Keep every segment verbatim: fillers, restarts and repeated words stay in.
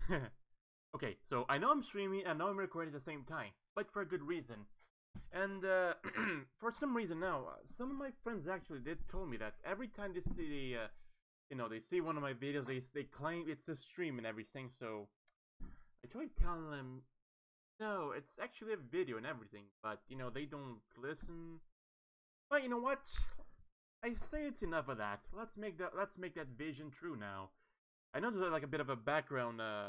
Okay, so I know I'm streaming and I know I'm recording at the same time, but for a good reason. And uh, for some reason now, uh, some of my friends actually did tell me that every time they see, uh, you know, they see one of my videos, they they claim it's a stream and everything. So I tried telling them, no, it's actually a video and everything. But you know, they don't listen. But you know what? I say it's enough of that. Let's make that let's make that vision true now. I know there's like a bit of a background. Uh,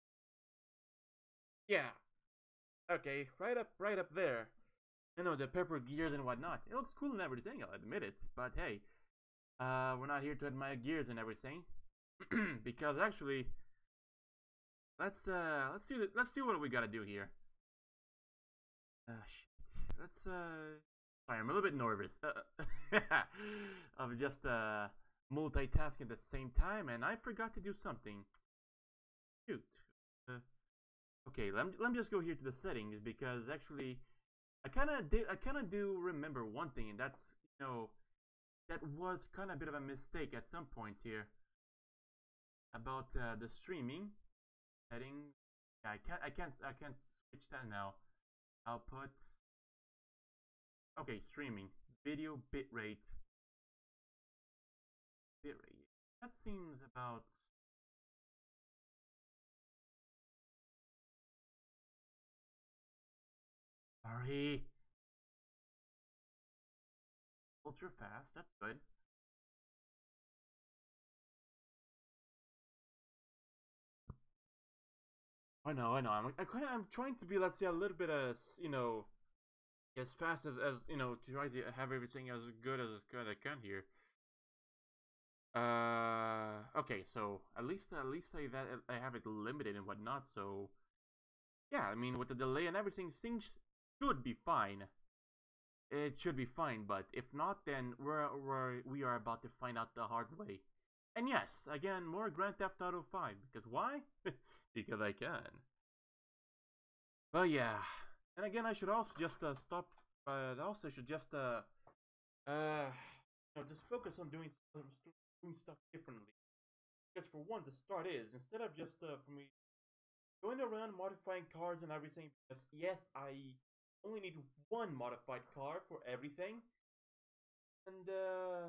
yeah. Okay, right up, right up there. You know, the pepper gears and whatnot. It looks cool and everything, I'll admit it. But hey, uh, we're not here to admire gears and everything. Because actually, let's uh, let's do let's do what we gotta do here. Uh, shit. Let's uh, sorry, I'm a little bit nervous. Uh, of just uh, multitasking at the same time, and I forgot to do something. Shoot. Uh, okay, let me, let me just go here to the settings because actually, I kind of did I kind of do remember one thing, and that's you know that was kind of a bit of a mistake at some point here about uh, the streaming setting. Yeah, I can't I can't I can't switch that now. Output. Okay, streaming video bitrate. Bitrate. That seems about. Sorry. Ultra fast. That's good. I know, I know. I'm, I'm, I'm trying to be, let's say, a little bit as you know, as fast as as you know, to try to have everything as good as good as I can here. Uh, okay, so at least at least I that I have it limited and whatnot. So yeah, I mean with the delay and everything, things should be fine. It should be fine, but if not, then we're, we're we are about to find out the hard way. And yes, again, more Grand Theft Auto five. Because why? Because I can. Well, yeah. And again, I should also just uh, stop. Uh, also, I should just uh, uh, you know, just focus on doing doing stuff differently. Because for one, the start is instead of just uh, for me going around modifying cars and everything. Because yes, I only need one modified car for everything, and uh,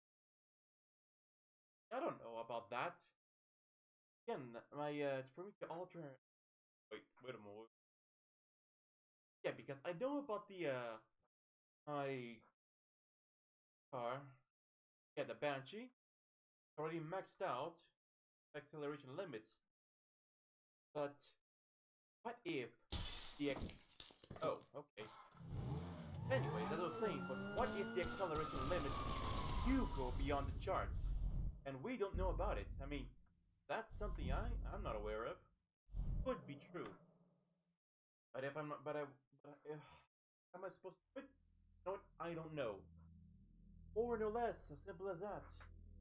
I don't know about that. Again, my uh, for me to alter. Wait, wait a moment. Yeah, because I know about the uh my car. Yeah, the Banshee already maxed out acceleration limits. But what if the ex- oh okay. Anyways, as I was saying, but what if the acceleration limits do go beyond the charts, and we don't know about it? I mean, that's something I I'm not aware of. Could be true, but if I'm not, but I, but I, uh, how am I supposed to? But you know what? I don't know. More no less, as simple as that.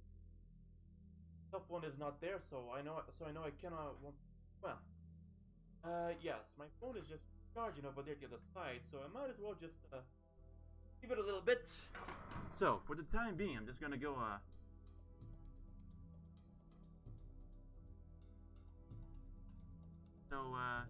Cell phone is not there, so I know. So I know I cannot. Well, uh, yes, my phone is just charging over there to the side, so I might as well just uh, give it a little bit. So for the time being, I'm just gonna go. Uh, so uh,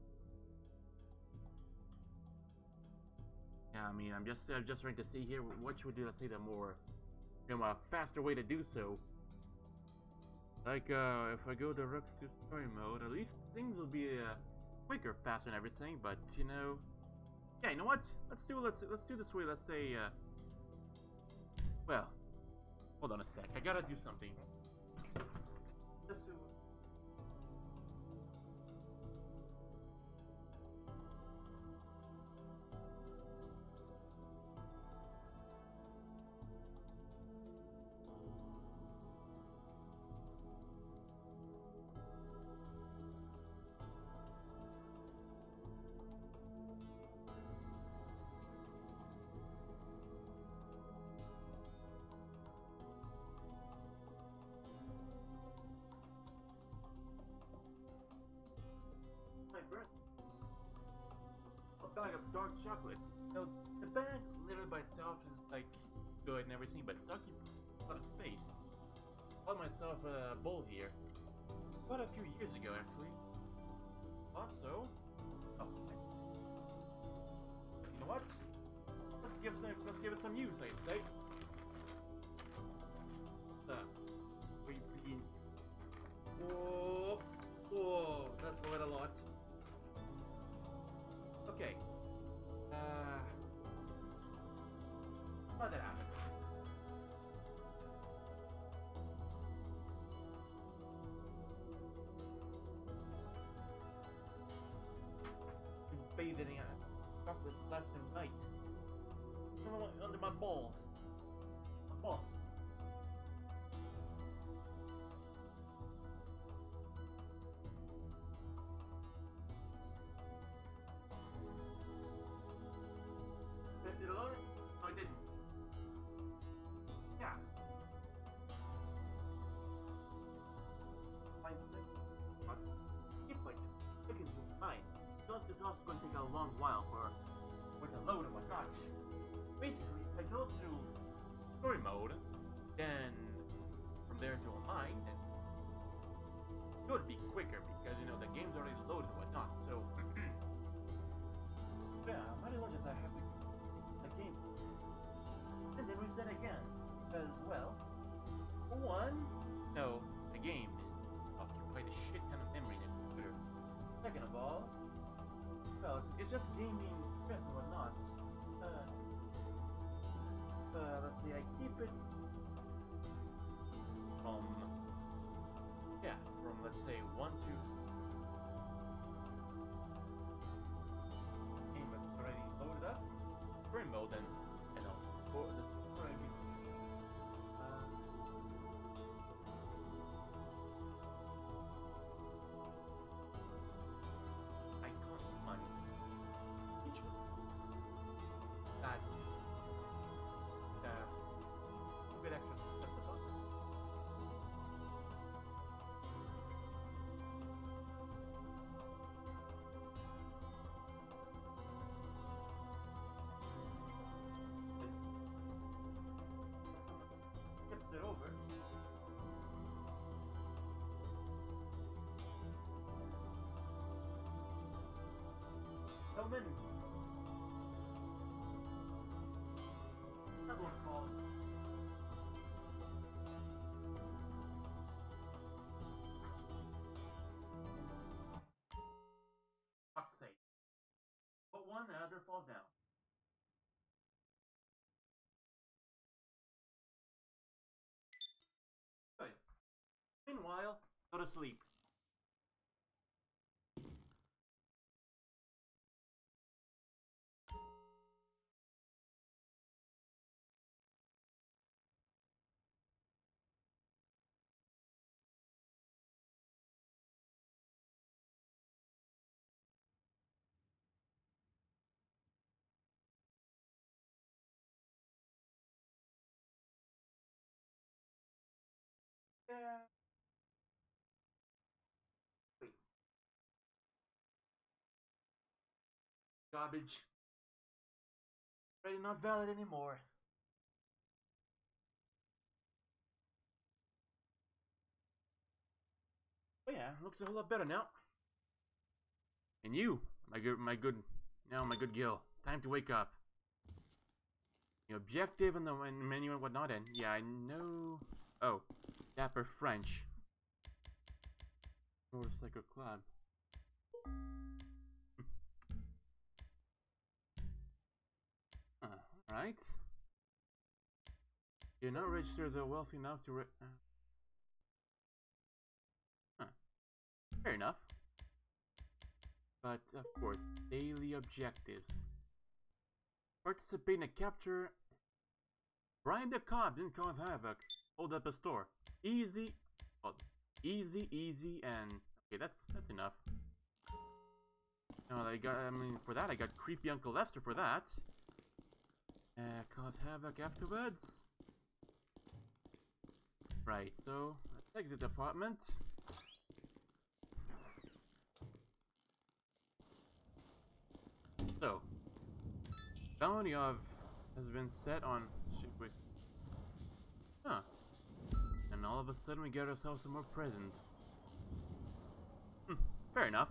yeah, I mean, I'm just I'm just trying to see here what should we do. Let's say the more, you know, a faster way to do so. Like, uh, if I go direct to story mode, at least things will be uh, quicker, faster, and everything. But you know, yeah, you know what? Let's do let's let's do this way. Let's say, uh, well, hold on a sec. I gotta do something. Just to my breath. A bag of dark chocolate. You know, the bag literally by itself is like good and everything, but it's occupies a lot of space. I bought myself a bowl here. Quite a few years ago, actually. some use, I say. Uh, we begin. Whoa, whoa, that's quite a lot. Okay. Uh, how did that happen? Bathing in chocolates left and right. Under my balls. My boss. Did it alone? No, I didn't. Yeah. Mindset. What? Keep like looking to mine. It's also going to take a long while for with the load and whatnot. Basically, if I go through story mode, then from there to online, then it would be quicker because you know the game's already loaded and whatnot. So yeah, might as well just uh, have the game and then reset again. As well, for one, no, the game occupied a shit ton of memory in the computer. Second of all, well, it's, it's just gaming stress and whatnot. Uh, uh, let's see, I keep it from, yeah, from let's say one to game that's already loaded up, story mode, and you know, for the story. Uh, I can't find each that uh, a bit extra stuff about it. Someone tips it over. How many? That one called. Fuck's sake. But one, the other falls down. Good. Meanwhile, go to sleep. Yeah. Wait. Garbage. Already not valid anymore. Oh yeah, looks a whole lot better now. And you, my good, my good, now my good Guil, time to wake up. The objective and the menu and whatnot, and yeah, I know. Oh, Dapper French. Motorcycle Club. uh, Alright. You're not registered as wealthy enough to. Re uh. Huh. Fair enough. But of course, daily objectives. Participate in a capture. Brian the Cobb didn't cause havoc. Hold up a store. Easy. Well, easy, easy, and okay, that's that's enough. No, I got. I mean, for that, I got creepy Uncle Lester for that. Uh, cause havoc afterwards. Right. So let's exit the apartment. So, bounty of has been set on. Shoot, wait. Huh. And all of a sudden we get ourselves some more presents. Hmm, fair enough.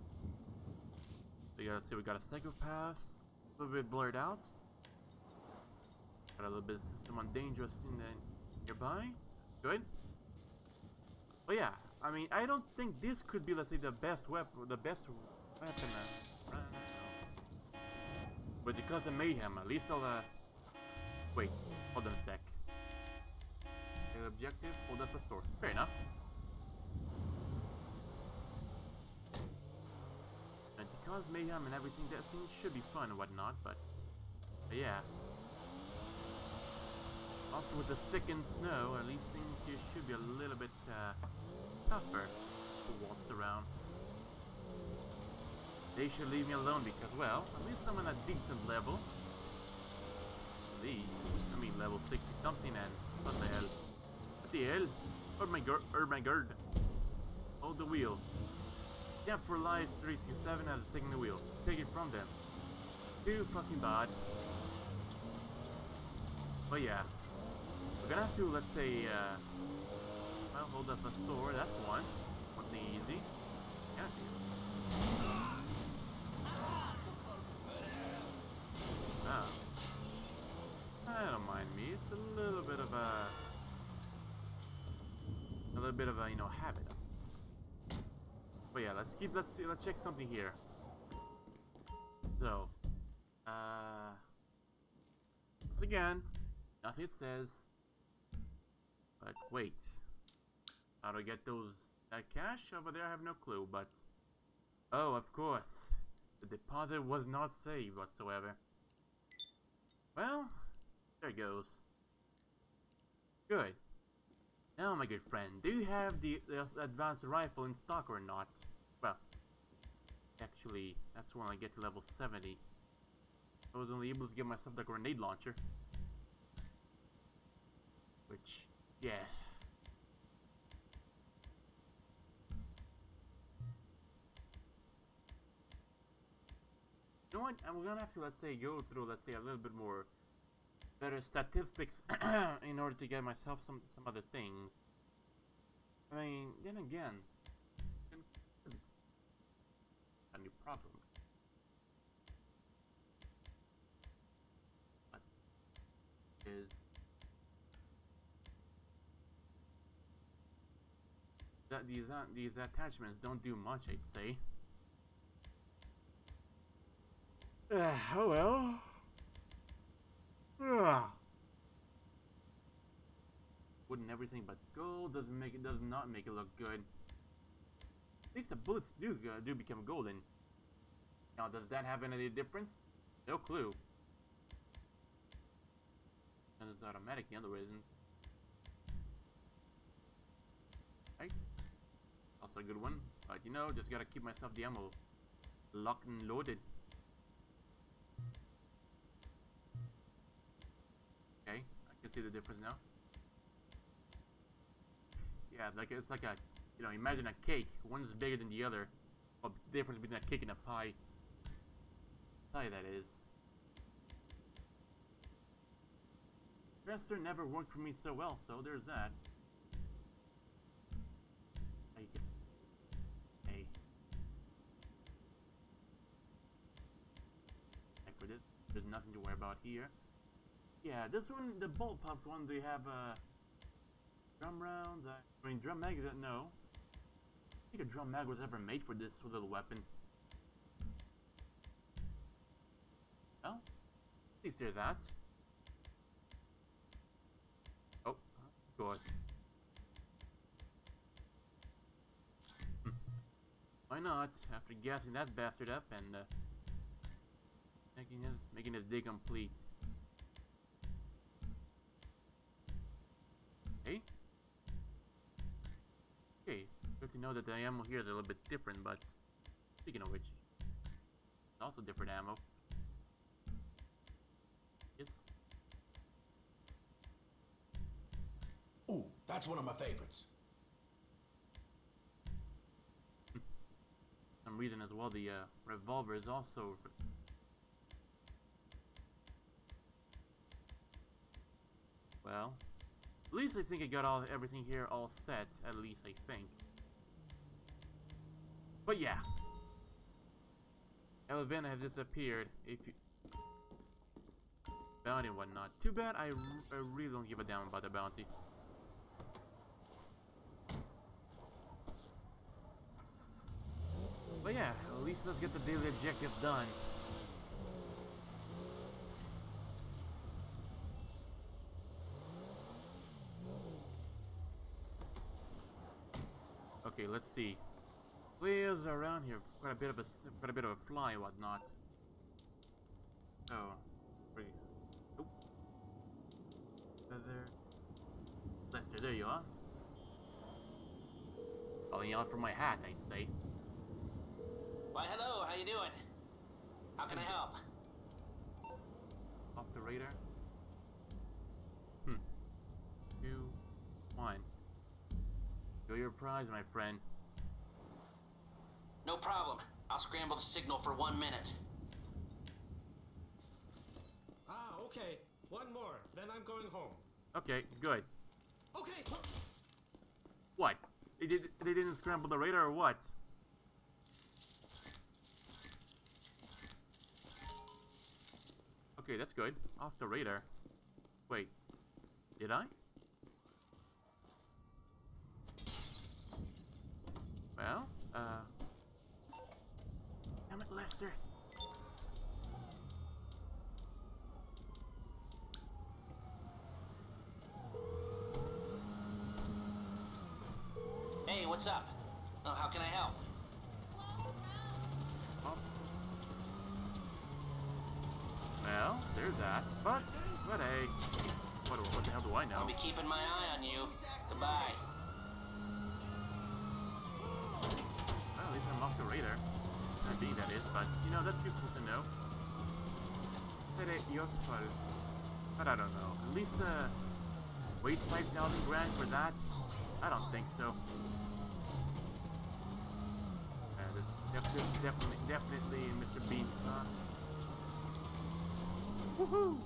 So you gotta see we got a psychopath, a little bit blurred out. Got a little bit someone dangerous in the nearby. Good. But yeah, I mean, I don't think this could be, let's say, the best weapon, the best weapon. Uh, uh, but because of mayhem, at least I'll. Uh, wait, hold on a sec. The objective, hold up the store. Fair enough. And because mayhem and everything, that thing should be fun and whatnot. But, but yeah. Also, with the thickened snow, at least things here should be a little bit uh, tougher to waltz around. They should leave me alone because, well, at least I'm on a decent level. At least, I mean, level sixty something, and what the hell? What the hell? Oh my god! Oh my god! Hold the wheel. Jump for life. Three two seven as taking the wheel. Take it from them. Too fucking bad. But yeah. We're gonna have to, let's say, uh, well, hold up a store, that's one. One thing easy. Yeah. Oh. I don't mind me, it's a little bit of a, a little bit of a, you know, habit. But yeah, let's keep, let's see, let's check something here. So, uh, once again, nothing it says. But wait, how do I get those, that cash over there? I have no clue, but, oh, of course, the deposit was not saved whatsoever. Well, there it goes. Good. Now, my good friend, do you have the, the advanced rifle in stock or not? Well, actually, that's when I get to level seventy. I was only able to get myself the grenade launcher. Which, yeah. You know what? I'm gonna have to, let's say, go through, let's say, a little bit more better statistics in order to get myself some some other things. I mean, then again, a new problem. What is that? These uh, these attachments don't do much, I'd say. Uh, oh well. Ugh. Wood and everything, but gold doesn't make it does not make it look good. At least the bullets do uh, do become golden. Now, does that have any difference? No clue. And it's automatic. The other isn't. Right. Also a good one, but you know, just gotta keep myself the ammo locked and loaded. Okay, I can see the difference now. Yeah, like it's like a, you know, imagine a cake. One's bigger than the other. Well, the difference between a cake and a pie. Pie, that is. Dresser never worked for me so well, so there's that. Hey. Hey. Like for this, there's nothing to worry about here. Yeah, this one, the bolt pops one, they have uh, drum rounds. I mean, drum mag. No, I don't think a drum mag was ever made for this little weapon. Well, at least there's that. Oh, of course. Why not? After gassing that bastard up and uh, making it making his day complete. Okay. Okay. Good to know that the ammo here is a little bit different, but speaking of which, it's also different ammo. Yes. Ooh, that's one of my favorites. For some reason as well, the uh, revolver is also. Well, at least I think I got all everything here all set. At least I think. But yeah, Elvina has disappeared. If you bounty and whatnot. Too bad I, I really don't give a damn about the bounty. But yeah, at least let's get the daily objective done. Okay, let's see. Players around here, quite a bit of a quite a bit of a fly and whatnot. Oh, pretty. Oh, feather. Lester, there you are. Calling out for my hat, I'd say. Why, hello, how you doing? How can I help? Off the radar. Hmm. Two, one. Go your prize, my friend. No problem. I'll scramble the signal for one minute. Ah, okay. One more, then I'm going home. Okay, good. Okay. What? They did. They didn't scramble the radar or what? Okay, that's good. Off the radar. Wait. Did I? Well, uh... damn it, Lester. Hey, what's up? Oh, how can I help? Oh. Well, there's that. But, but hey, what, what the hell do I know? I'll be keeping my eye on you. Goodbye. Well, at least I'm off the radar. I think that is, but, you know, that's useful to know. Seré useful. But I don't know. At least, uh, waste five thousand grand for that? I don't think so. Uh, that's definitely, definitely, definitely Mister Bean's car. Woohoo!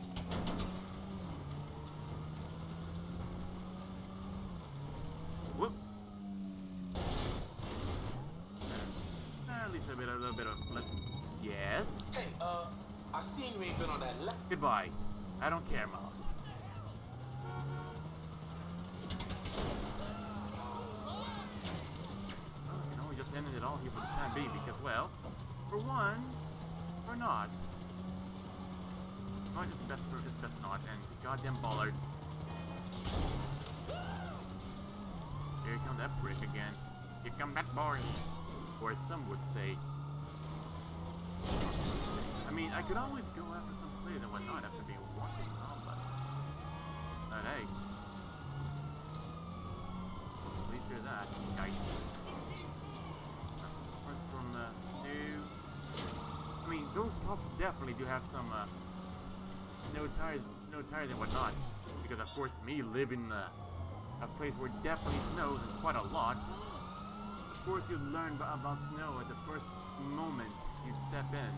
Whoop! Uh, at least a bit, a little bit of. Yes. Hey, uh, I seen you ain't been on that left. Goodbye. I don't care, Miles. Well, you know, we just ended it all here for the time being because, well, for one, we're not. Well, it's best for it's best not, and goddamn bollards. Here comes that brick again. Here come that boy, or some would say. I mean, I could always go after some players and whatnot after being walking around, but but hey, at least there's that. Nice. First from uh, two. I mean, those tops definitely do have some uh, snow tires, snow tires and whatnot. Because of course, me living uh, a place where it definitely snows and quite a lot. Of course, you learn about snow at the first moment you step in.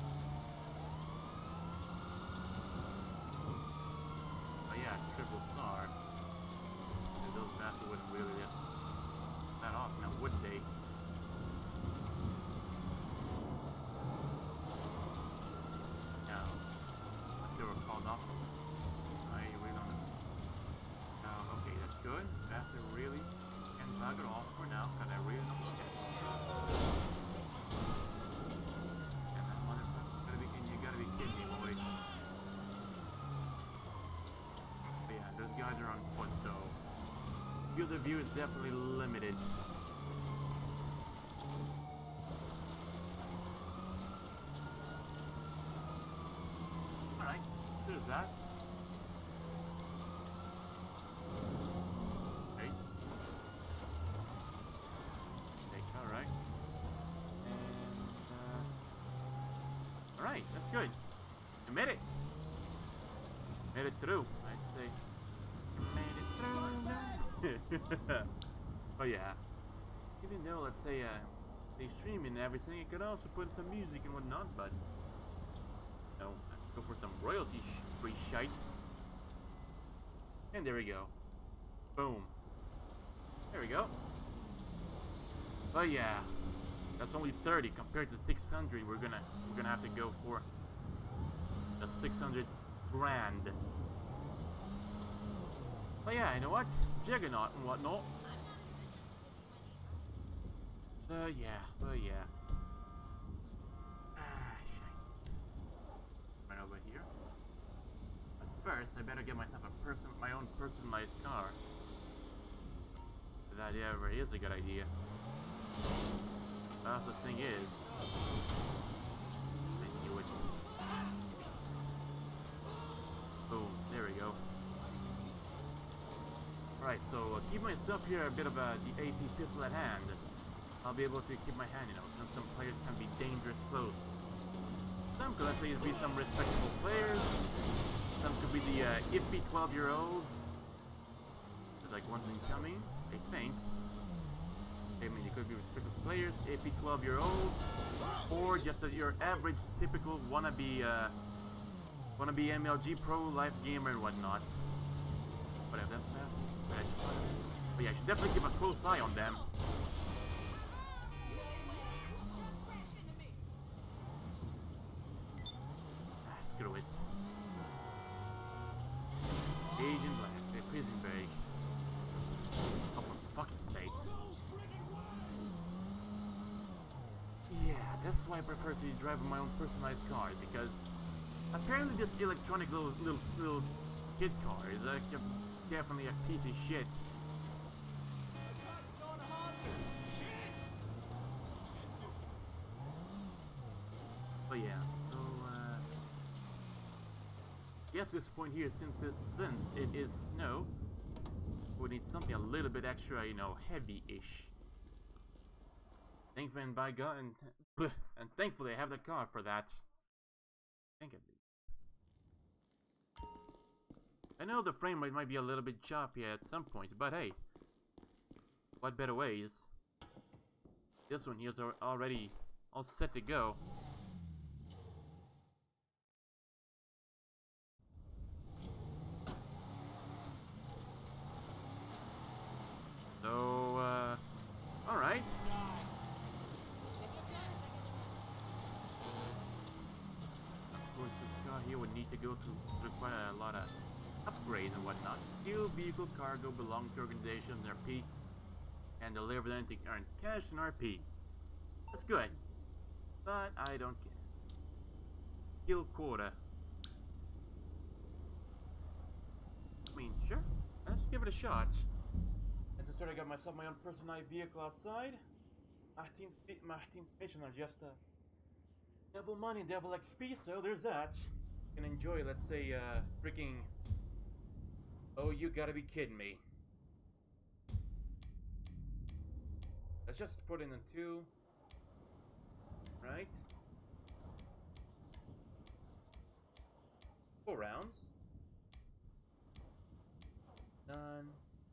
Oh yeah, triple star. Those bastards wouldn't really let that off now, would they? No. Unless they were called off. I really don't know. Um, okay, that's good. Bastard really can bug it off for now, because I really don't look at it. And that motherfucker, gotta be, you gotta be kidding me, boy. But yeah, those guys are on foot, so field of view is definitely limited. Alright, there's that. Okay. Okay, alright. And, uh... alright, that's good. You made it. Made it through, I'd say. Made it through. Oh yeah. Even though, let's say, uh, they stream and everything, you could also put some music and whatnot, but no, let's go for some royalty-free shite. And there we go. Boom. There we go. But yeah, that's only thirty compared to six hundred. We're gonna we're gonna have to go for the six hundred grand. But yeah, you know what? Juggernaut and whatnot. Uh, yeah, well, yeah. Ah, shite. Right over here. But first, I better get myself a person, my own personalized car. If that ever is a good idea. That's the thing is. I knew it. Boom, there we go. Alright, so uh, keep myself here a bit of a, the A P pistol at hand. I'll be able to keep my hand, you know, since some players can be dangerous close. Some could at least be some respectable players. Some could be the uh, iffy twelve year olds. There's like one thing coming, I think. I mean, you could be respectable players, iffy twelve year olds, or just a, your average, typical wannabe, uh, wannabe M L G pro life gamer and whatnot. Whatever, that's fast. But, I just, but yeah, I should definitely keep a close eye on them. Screw it. Asian black, a prison break. Oh, for fuck's sake. Yeah, that's why I prefer to drive my own personalized car, because apparently this electronic little little little kid car is uh, definitely a piece of shit. But yeah. Guess this point here, since it since it is snow, we need something a little bit extra, you know, heavy-ish. Thankfully, and by God, and, and thankfully, I have the car for that. Thank you. I know the frame rate might be a little bit choppy at some points, but hey, what better ways? This one here's already all set to go. So, uh, alright. Of course, this car here would need to go through quite a lot of upgrades and whatnot. Steel vehicle cargo belong to organizations R P and deliver them to earn cash and R P. That's good, but I don't care. Skill quota. I mean, sure, let's give it a shot. And since I already got myself my own personalized vehicle outside, Martin's, Martin's mission are just uh, double money, double X P, so there's that. You can enjoy, let's say, uh, freaking... Oh, you gotta be kidding me. Let's just put in a two. Right? Four rounds. Done.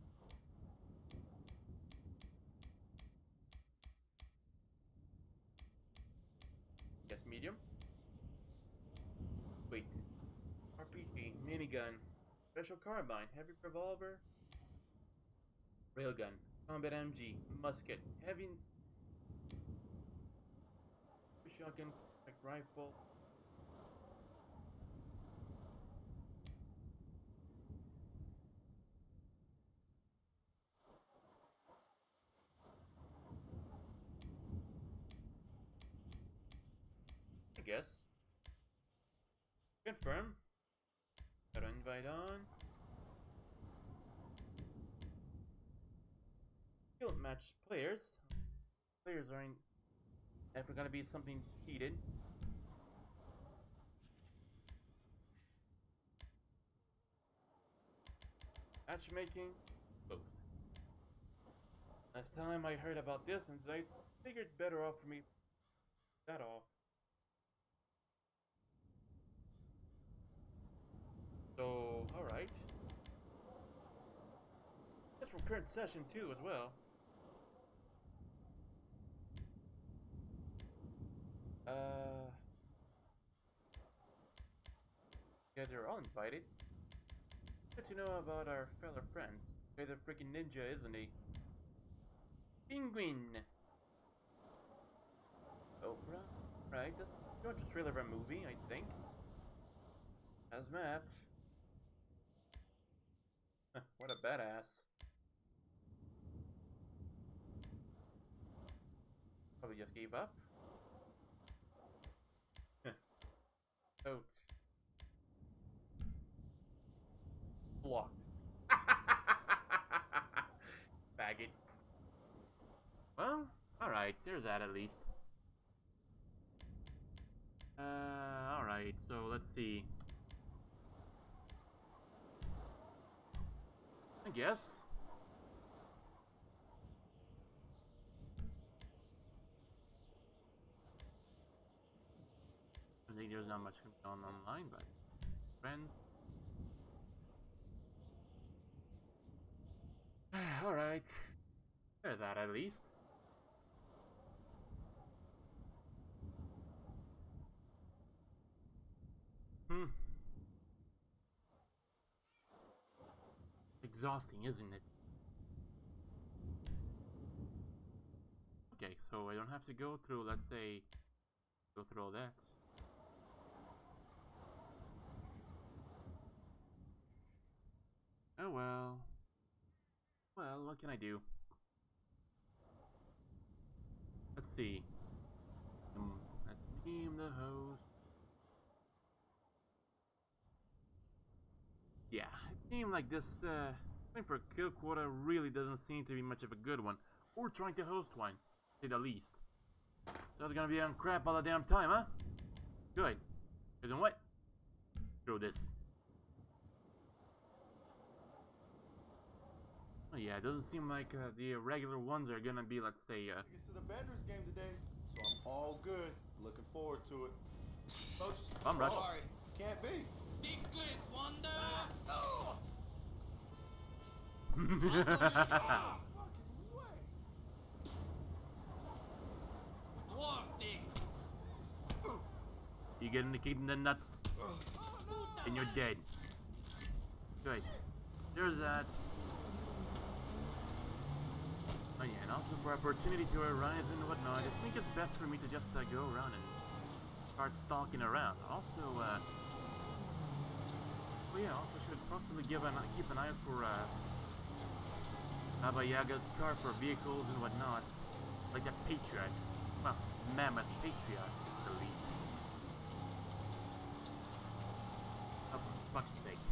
Yes, medium. Wait. R P G, minigun, special carbine, heavy revolver, railgun, combat M G, musket, heavy shotgun, rifle. I guess. Confirm. Gotta invite on. Skill match players. Players are in. If we're gonna be something heated. Matchmaking. Closed. Last time I heard about this, and I figured better off for me. That off. So, alright. That's from current session too as well. Uh, yeah, they're all invited. Good to know about our fellow friends. He's a freaking ninja, isn't he? Penguin! Oprah? Right, that's not just trailer of a movie, I think. Hazmat. What a badass. Probably just gave up. Oats. Blocked. Faggot. Well, alright, there's that at least. Uh, alright, so let's see. I guess. I think there's not much going on online, but friends. Alright. There's that at least. Hmm. Exhausting, isn't it? Okay, so I don't have to go through, let's say, go through all that. Oh well. Well, what can I do? Let's see. Um, let's beam the host. Yeah, it seemed like this, uh, thing for a kill quota really doesn't seem to be much of a good one. Or trying to host one, to say the least. So it's gonna be on crap all the damn time, huh? Good. And then what? Throw this. Oh yeah, it doesn't seem like uh, the regular ones are gonna be, let's say, uh... Tickets to the Benders game today, so I'm all good. Looking forward to it. Coach, I'm rushing. sorry, can't be. Dickless wonder! Oh! uh, Fucking way! Dwarf dicks! You getting the kick in the nuts, and you're dead. Good. There's that. Oh yeah, and also for opportunity to arise and whatnot, I think it's best for me to just uh, go around and start stalking around. Also, uh... oh yeah, also should possibly give an, keep an eye out for, uh... Baba Yaga's car for vehicles and whatnot. Like a Patriot. Well, Mammoth Patriot, I believe. Oh, for fuck's sake.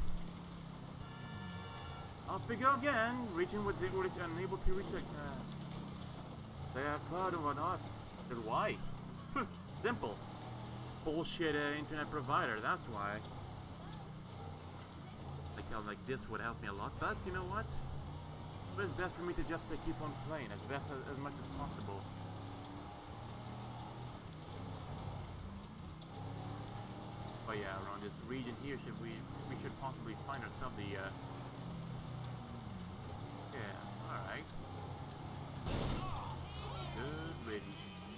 Off we go again, reaching with the unable to reach a uh, say a cloud and whatnot. Then why? Simple. Bullshit uh, internet provider, that's why. Like how like this would help me a lot, but you know what? It's best for me to just uh, keep on playing as best as, as much as possible. Oh yeah, around this region here, should we we should possibly find ourselves the uh, yeah, alright. Good lady.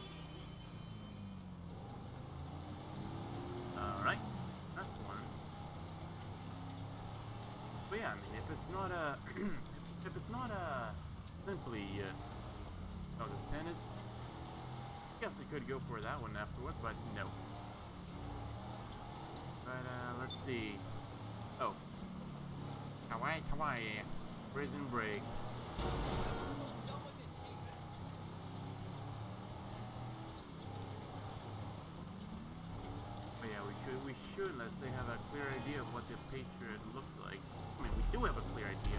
Alright, that's one. But yeah, I mean, if it's not a, if it's not a, simply, uh, oh, the tennis, I guess I could go for that one afterwards, but no. But, uh, let's see. Oh. Kawaii, kawaii. Prison break. Oh yeah, we should, we should, let's say, have a clear idea of what the Patriot looks like. I mean, we do have a clear idea.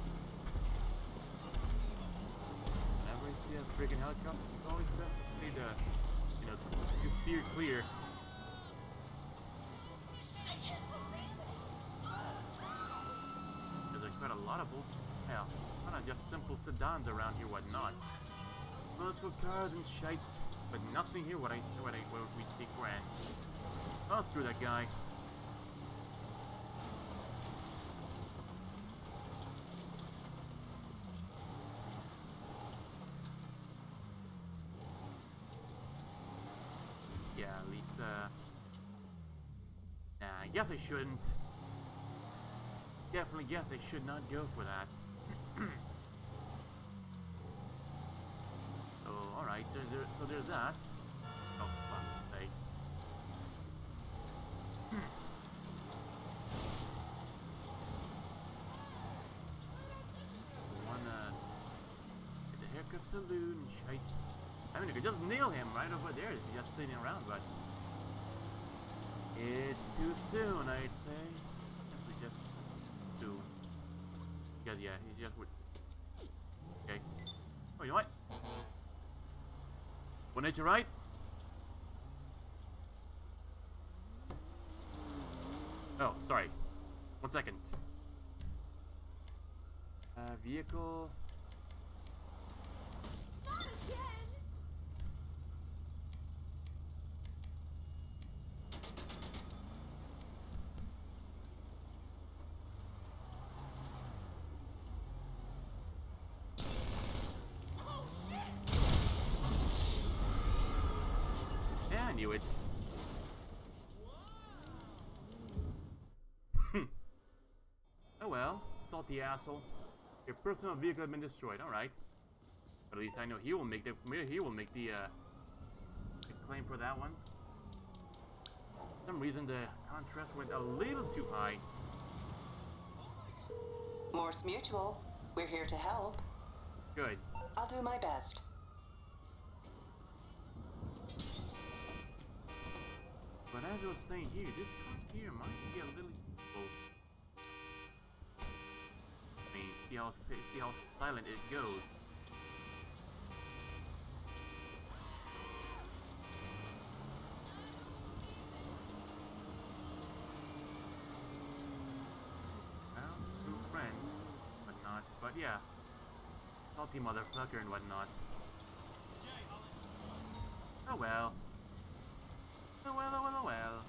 Whenever you see a freaking helicopter, it's always best to see the, you know, to steer clear. Quite a lot of bull. Hell, why not just simple sedans around here, whatnot? Multiple cars and shite, but nothing here. What I, what I, what we take grand. Oh, screw that guy. Yeah, at least, uh, nah, I guess I shouldn't. Definitely guess I should not go for that. Oh, alright, so, there, so there's that. Oh, fuck's sake. You could just nail him right over there if he's just sitting around, but it's too soon, I'd say. Simply just too. Because yeah, he's just with. Okay. Oh, you know what? One nature, right? Oh, sorry. One second. Uh, vehicle. Not again! Oh shit! Yeah, I knew it. Oh well, salty asshole. Your personal vehicle has been destroyed. All right, but at least I know he will make the he will make the, uh, the claim for that one. For some reason the contrast went a little too high. Morse Mutual. We're here to help. Good. I'll do my best. But as I was saying here, this car here might be a little close. I mean, see how see how silent it goes. Well, two friends, whatnot. But yeah, salty motherfucker and whatnot. Oh well. Oh well, oh well, oh well.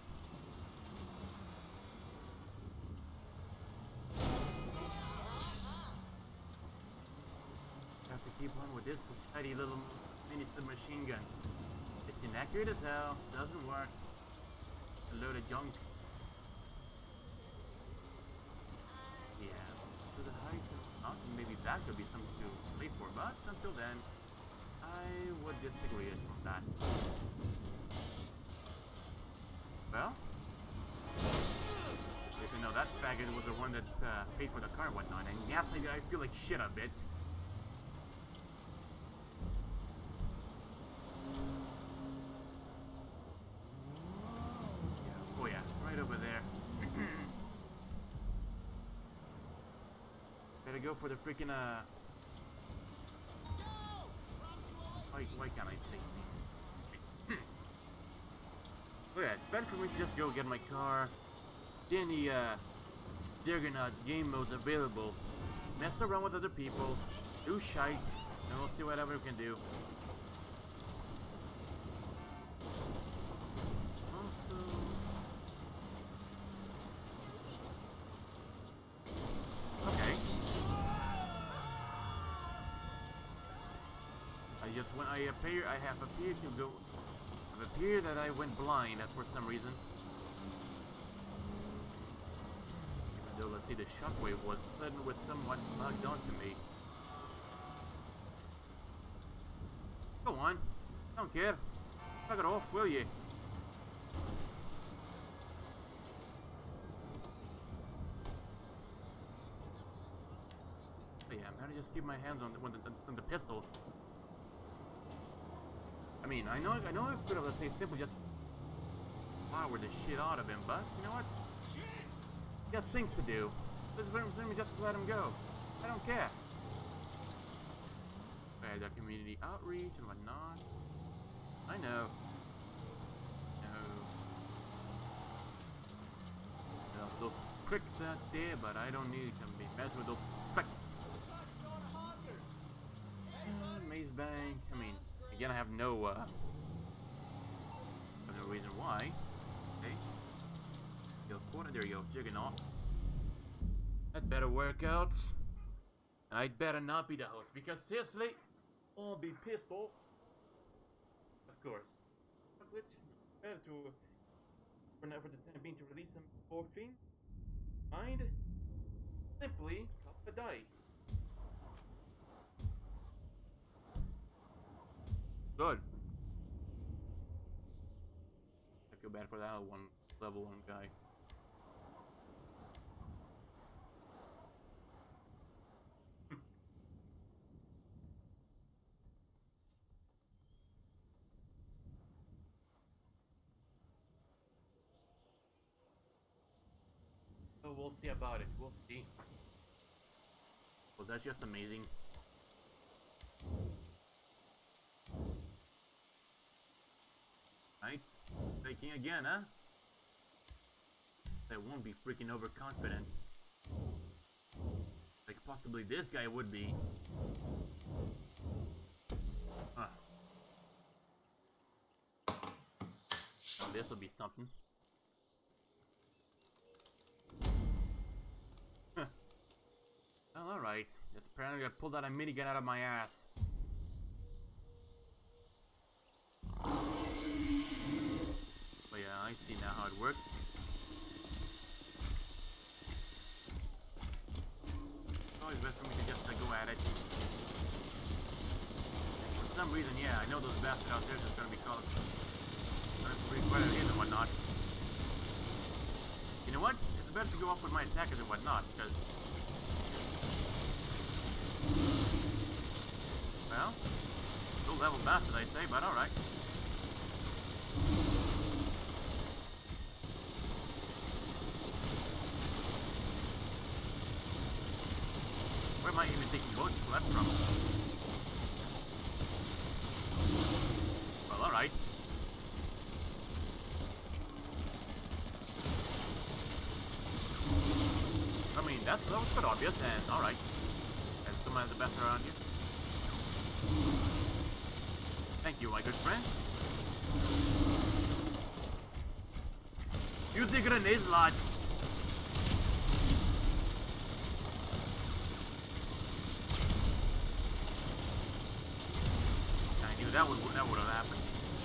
Have to keep on with this shitty little mini submachine gun. It's inaccurate as hell, doesn't work. A load of junk. Yeah, to the heights and whatnot, maybe that could be something to play for, but until then, I would disagree on that. Well, if you know, that faggot was the one that uh, paid for the car and whatnot, and yes, I, I feel like shit a bit. Yeah, oh yeah, right over there. Better go for the freaking, uh... Why, why can't I say things? Oh yeah, it's better for me to just go get my car, get any uh, Juggernaut game modes available, mess around with other people, do shite, and we'll see whatever we can do. Also... Okay. I just, when I appear, I have appeared to go... It appeared that I went blind for some reason. Even though, let's see, the shockwave was sudden with somewhat bugged onto me. Go on. Don't care. Fuck it off, will you? Oh yeah, I'm gonna just keep my hands on the, on the, on the pistol. I mean, I know, I know I could have, let's say, simply just power the shit out of him, but you know what? He has things to do. Let's let me just let him go. I don't care. Okay, the community outreach and whatnot. I know. No. There's those pricks out there, but I don't need to be messing with those pricks. Uh, Maze Bank. I mean. Again, I have no, uh, have no reason why. Okay. Go quarter, there you go, Juggernaut. That better work out. And I'd better not be the host, because seriously, I'll be pissed off. Of course. But it's better to, for now, for the time being, to release some morphine. Mind? Simply, call it a die. Good. I feel bad for that one level one guy. we'll see about it. We'll see. Well, that's just amazing. Right? Faking again, huh? I won't be freaking overconfident. Like possibly this guy would be. Huh. Now this will be something. Huh. Well, alright. Just apparently I pulled out a minigun out of my ass. But yeah, I see now how it works. It's always best for me to just uh, go at it. For some reason, yeah, I know those bastards out there are just gonna be called right at and whatnot. You know what? It's better to go off with my attackers and whatnot, because well, low level bastard I'd say, but alright. Where am I even taking boats left from? Well, alright. I mean, that's, that was quite obvious, and alright. And someone has the best around here. Thank you, my good friend. Use the grenade, lad. I knew that would that would have happened.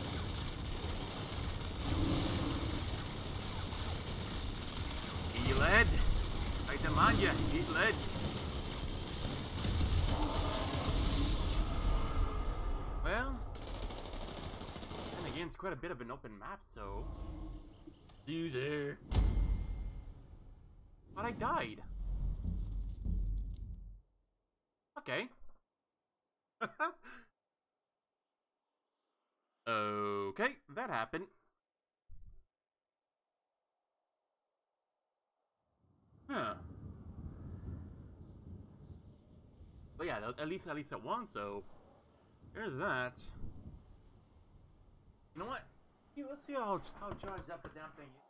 He led. I demand you. He led. Well, and again, it's quite a bit of an open map, so. Loser. But I died. Okay. Okay, that happened. Huh. But yeah, at least at least at one, so there's that. You know what? Yeah, let's see how how charged up the damn thing is.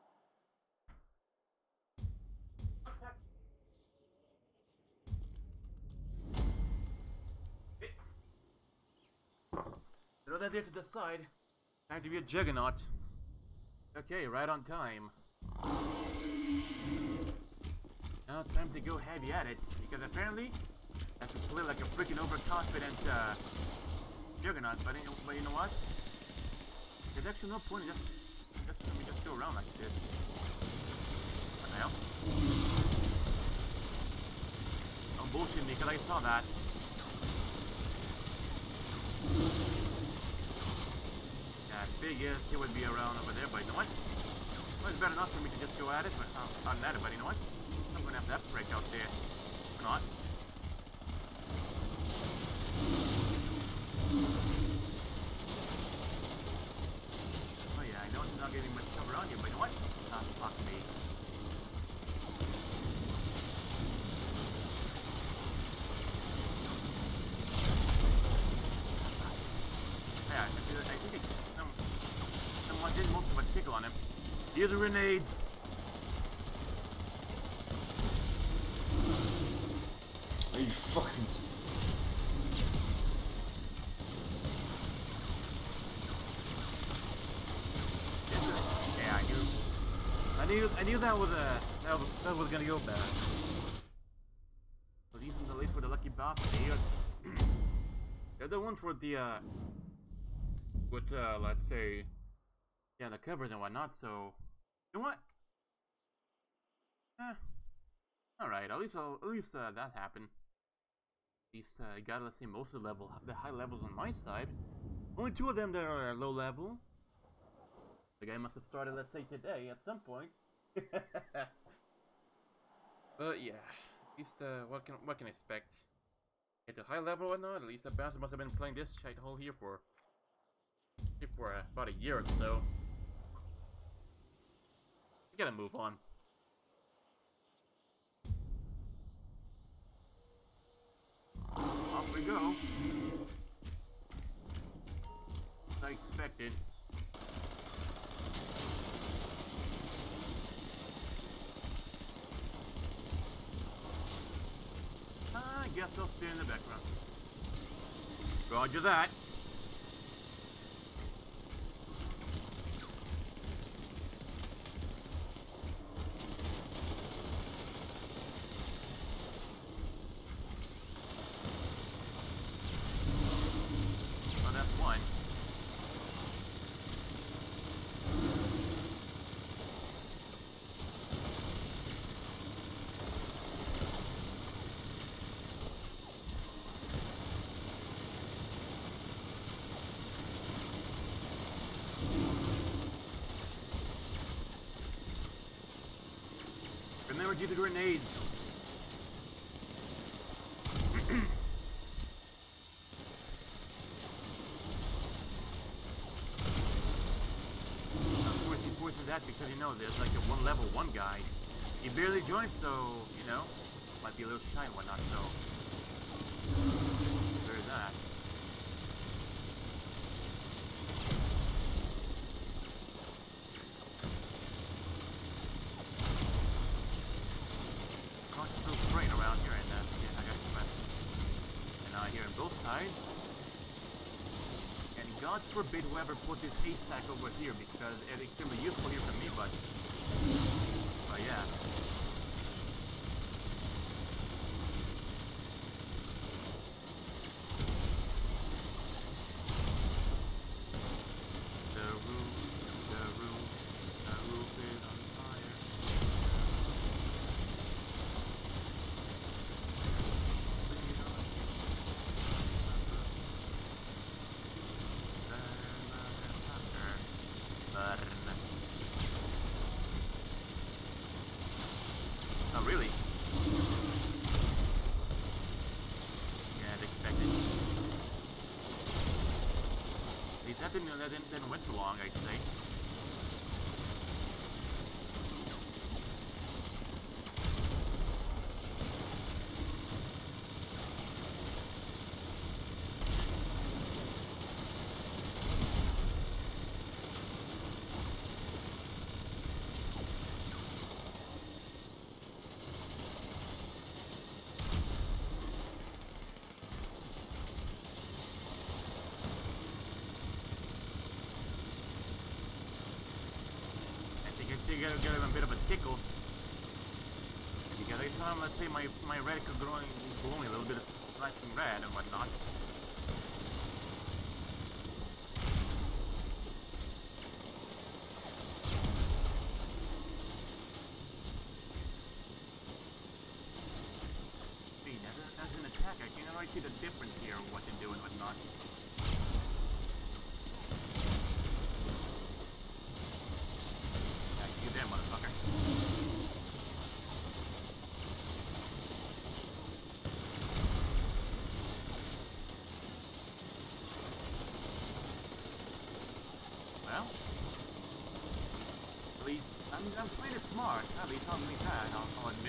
Throw that there to the side. Time to be a juggernaut. Okay, right on time. Now time to go heavy at it, because apparently I have to play like a freaking overconfident uh, juggernaut. But you know, but you know what? There's actually no point in just just let me just go around like this. What the hell? Don't bullshit me, because I saw that. Yeah, I figured it would be around over there, but you know what? Well, it's better not for me to just go at it, but uh, on that, but you know what? I'm gonna have that break out there. Or not. Oh yeah, I know it's not getting much cover on you, but you know what? Ah, fuck me. Yeah, I think I think it, some, someone did most of a tickle on him. Here's a grenade. Are you fucking... Yeah, I knew. I knew. I knew that was a that was that was gonna go bad. But he's in the lead for the lucky bastard here. The other one for the uh, with uh, let's say, yeah, the covers and whatnot. So, you know what? Eh. All right. At least I'll, at least uh, that happened. At least uh, I got, let's say, most of the level, the high levels on my side. Only two of them that are low level. The guy must have started, let's say, today at some point. But yeah, at least uh, what can what can I expect? At the high level or not, at least the bastard must have been playing this shite hole here for for uh, about a year or so. We gotta move on. Off we go. As I expected. I guess I'll stay in the background. Roger that. Oh, that's one. Remember to do the grenades. Of course he forces that because he knows there's like a one level one guy. He barely joined, so, you know, might be a little shy and whatnot, so there's that. Rain around here, and uh, yeah, I got some rest. And uh, here on both sides. And God forbid whoever put this ace stack over here, because it's extremely useful here for me, but... But yeah. The roof, the roof, the roof is on fire. Oh, really? Yeah, I'd expected. At least that didn't, that didn't, didn't went too long, I'd say. You gotta get him a bit of a tickle. Because every time, let's say, my, my red could glowing, glowing a little bit of flashing red and whatnot. See, as, a, as an attack, I can already see the difference here of what to do and whatnot. There, motherfucker. Well, at least I'm, I'm playing it smart. At least I'll admit that. I'll, I'll admit.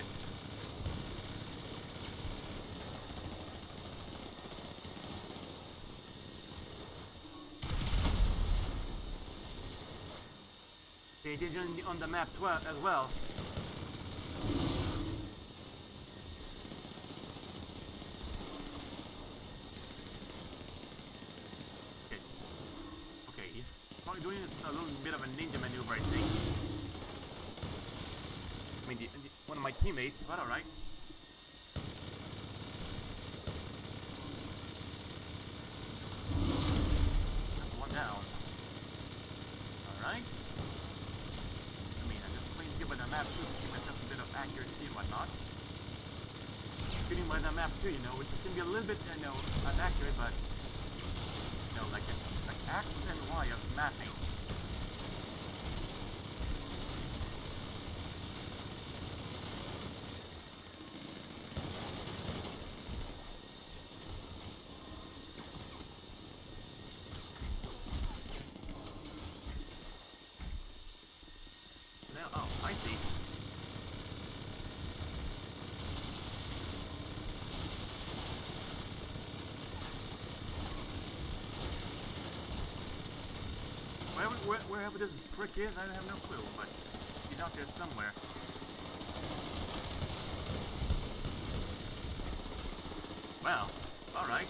It is on, on the map twelve as well. Okay. Okay, he's probably doing a little bit of a ninja maneuver, I think. I mean, the, the, one of my teammates, but alright. That's one down. Alright. By the map too, to give myself a bit of accuracy and whatnot. Shooting by the map too, you know, which can be a little bit, you know, inaccurate, but you know, like like X and Y of mapping. Oh, I see. where, wherever this prick is, I have no clue, but he's out there somewhere. Well, alright.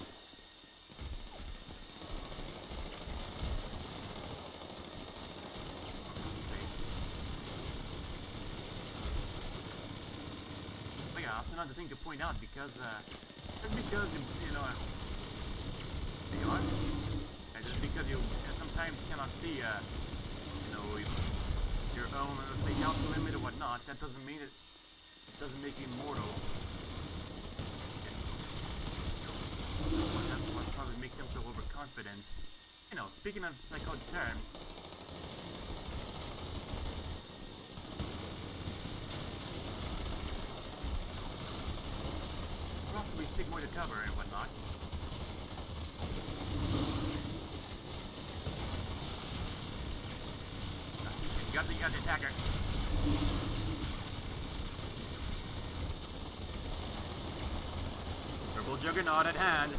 But yeah, also another thing to point out, because, uh, just because, you, you know, uh, there you are. And just because you uh, sometimes cannot see, uh, you know, your own, uh, say, health limit or whatnot, that doesn't mean it, it doesn't make you immortal. That's what probably makes them so overconfident. You know, speaking of psychology terms, probably stick more to cover and whatnot. You got the, you got the attacker. Purple Juggernaut at hand.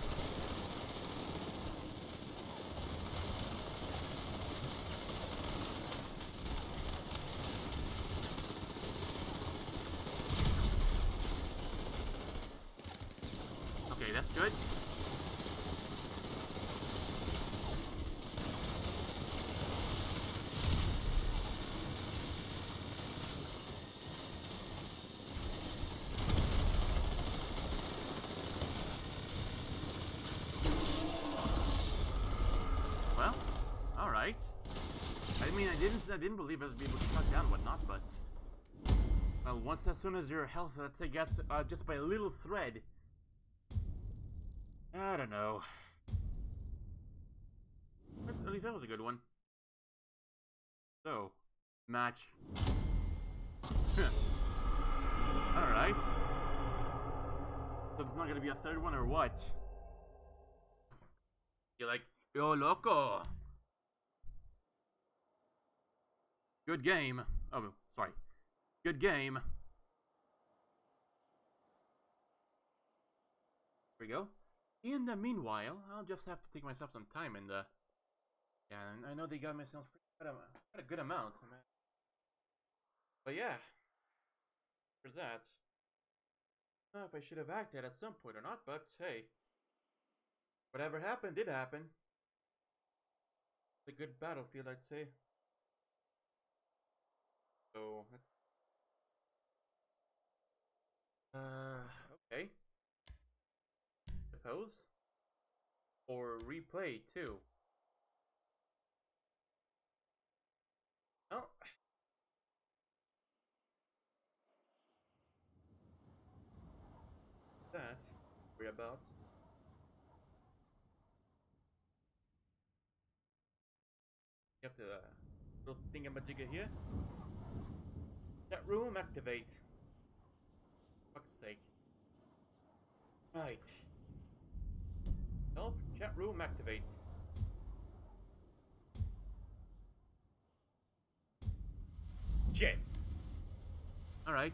Okay, that's good. Well, alright. I mean, I didn't, I didn't believe I was be able to cut down whatnot, but well, once as soon as your health, let's say, gets uh, just by a little thread, I don't know. At least that was a good one. So, match. Alright. So there's not gonna be a third one or what? You're like, yo loco! Good game. Oh, sorry. Good game. Here we go. In the meanwhile, I'll just have to take myself some time and, uh, yeah, I know they got myself quite a, quite a good amount. But yeah, for that. I don't know if I should have acted at some point or not, but hey, whatever happened did happen. It's a good battlefield, I'd say. So, let's... Uh, okay. Suppose. Or replay, too. Oh. That. Worry about. You have to, uh, little thingamajigga here. That room activate. For fuck's sake. Right. Self chat room activate. Shit. Alright.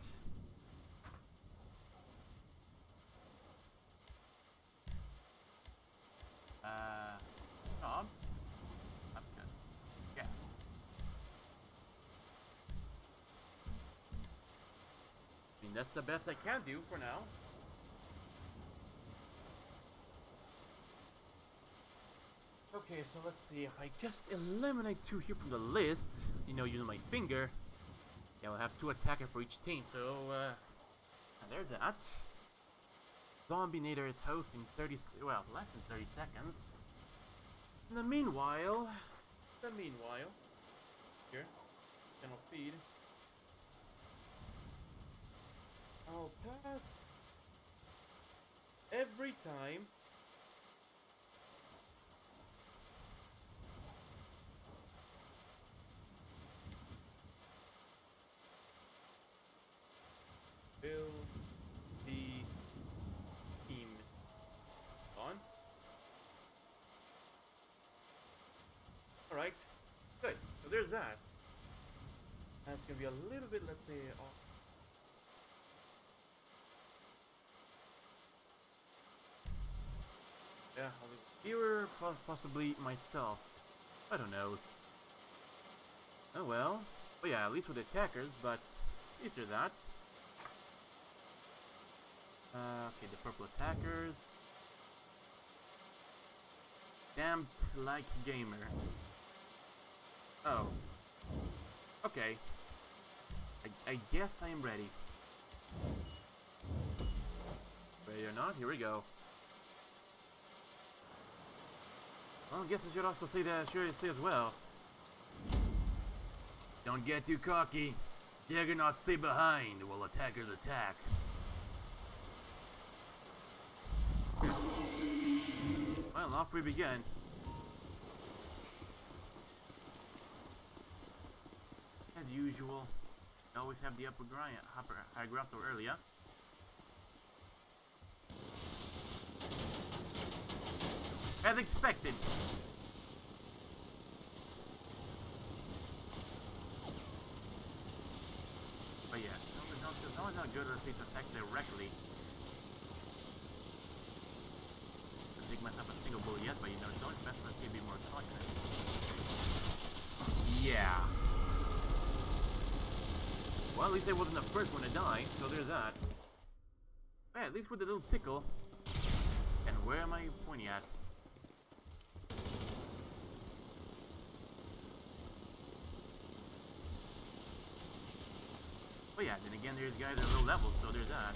Uh, Tom? I'm good. Yeah. I mean, that's the best I can do for now. Okay, so let's see. If I just eliminate two here from the list, you know, using my finger, yeah, we'll have two attackers for each team. So, uh, and there's that. Zombinator is hosting thirty, well, less than thirty seconds. In the meanwhile, the meanwhile, here, channel feed. I'll pass every time. Fill the team on. Alright, good. So there's that. That's gonna be a little bit, let's say, off. Yeah, I'll be viewer, possibly myself. I don't know. Oh well. Oh yeah, at least with attackers, but at least there's that. Uh, okay, the purple attackers. Damped like gamer. Oh. Okay. I, I guess I'm ready. Ready or not, here we go. Well, I guess I should also say that, sure say as well. Don't get too cocky. Juggernaut stay behind while attackers attack. Well, off we begin. As usual, you always have the upper grind, upper high ground so early, huh? As expected. But yeah, it's always not good to face attack directly. I take myself a single bullet yet, but you know, it's always best for us to be more confident. Yeah. Well, at least I wasn't the first one to die, so there's that. Hey, at least with the little tickle. And where am I pointing at? Oh yeah, then again, there's guys at low levels, so there's that.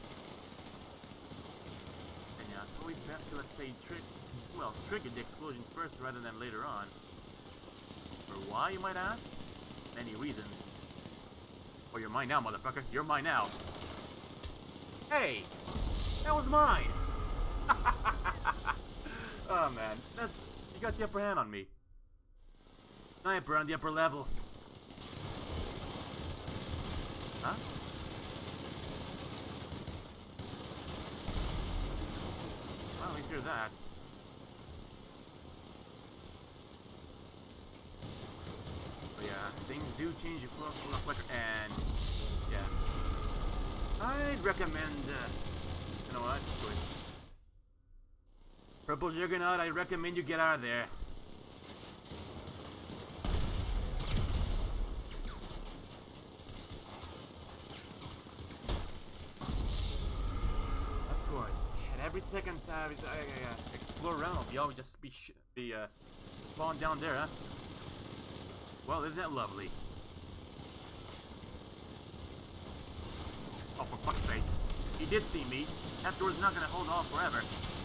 And yeah, it's always best to, let's say, trick, well, trigger the explosion first rather than later on. For why, you might ask? Many reasons. Oh, you're mine now, motherfucker. You're mine now. Hey! That was mine! Oh, man. That's... You got the upper hand on me. Sniper on the upper level. Huh? Well, at least there's that. But yeah, things do change your flow a lot quicker, and yeah. I'd recommend, uh, you know what? Good. Purple Juggernaut, I recommend you get out of there. Of course. And every second time uh, I, I, uh, explore around, you always just be sh be uh, spawned down there, huh? Well, isn't that lovely? Oh, for fuck's sake. He did see me. That door's not gonna hold off forever.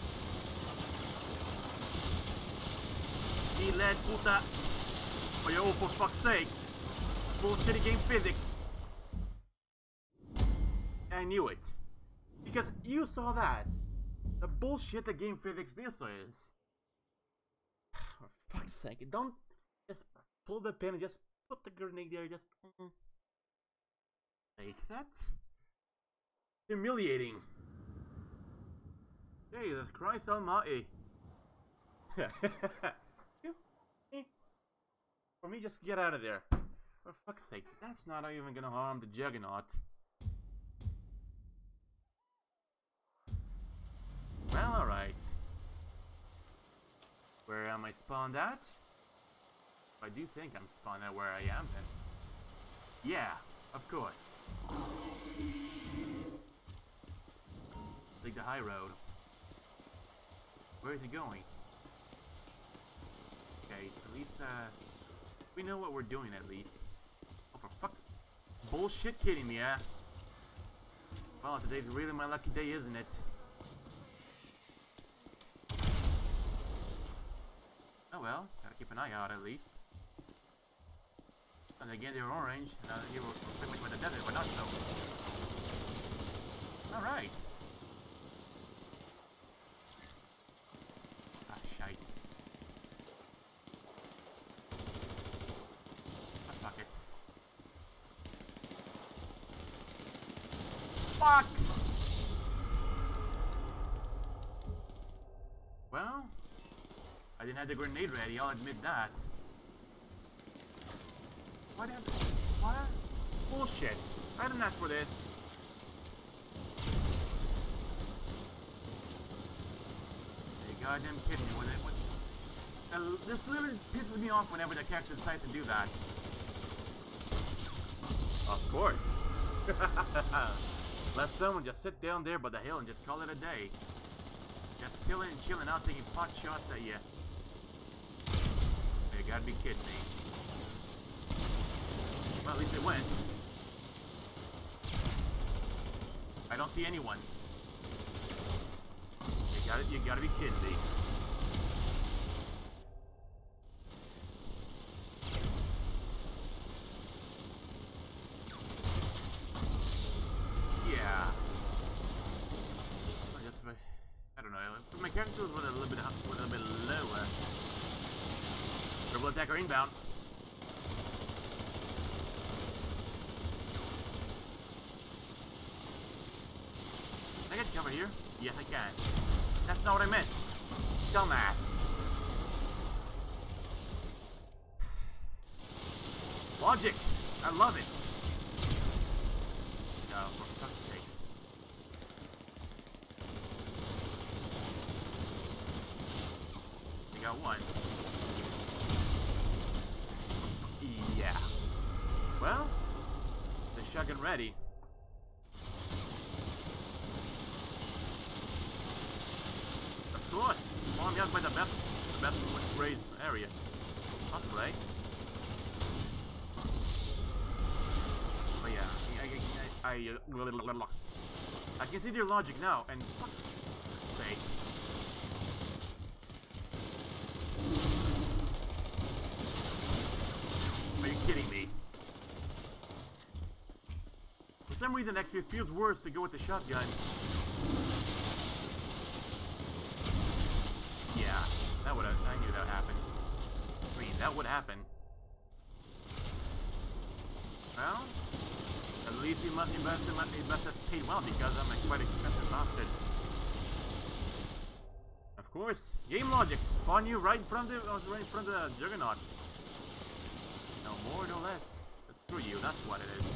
He led puta. Oh, yeah, oh, for fuck's sake. Bullshitty game physics. I knew it. Because you saw that. The bullshit the game physics this is. For fuck's sake, don't just pull the pin and just put the grenade there, just mm, take that. Humiliating. Jesus Christ almighty. For me, just get out of there. For fuck's sake, that's not even gonna harm the Juggernaut. Well, alright. Where am I spawned at? I do think I'm spawned at where I am then. Yeah, of course. Take the high road. Where is he going? Okay, at least, uh... we know what we're doing at least. Oh, for fuck's... Bullshit kidding me, eh? Well, today's really my lucky day, isn't it? Oh well, gotta keep an eye out at least. And again, they're orange, and now here we're pretty much by the desert, but not so. Alright. Ah, shite. Ah, fuck it. Fuck! Well, I didn't have the grenade ready, I'll admit that. What is... What? Bullshit. I didn't ask for this. Are you goddamn kidding me with it? With, uh, this literally pisses me off whenever the character decides to do that. Of course. Let someone just sit down there by the hill and just call it a day. Just chilling and chilling out, taking pot shots at you. You gotta be kidding me. Well, at least it went. I don't see anyone. You gotta, you gotta be kidding me. Yeah. I just, I don't know. My character was a little bit, a little bit lower. Triple attacker inbound. Can I get cover here? Yes, I can. That's not what I meant. Dumbass. Logic. I love it. No, for fuck's sake. We got one. Yeah. Well, the shotgun ready. Of course. Well, I'm by the best, the best raised area. That's right. But yeah, I, I, I, uh, I can see their logic now, and fuck's sake. Are you kidding me? For some reason, actually, it feels worse to go with the shotgun. Yeah, that would have. I knew that would happen. I mean, that would happen. Well, at least he must, he must, he must, he must have paid well because I'm a quite expensive bastard. Of course, game logic spawn you right in front of the, right in front of the juggernauts. No more, no less. But screw you, that's what it is.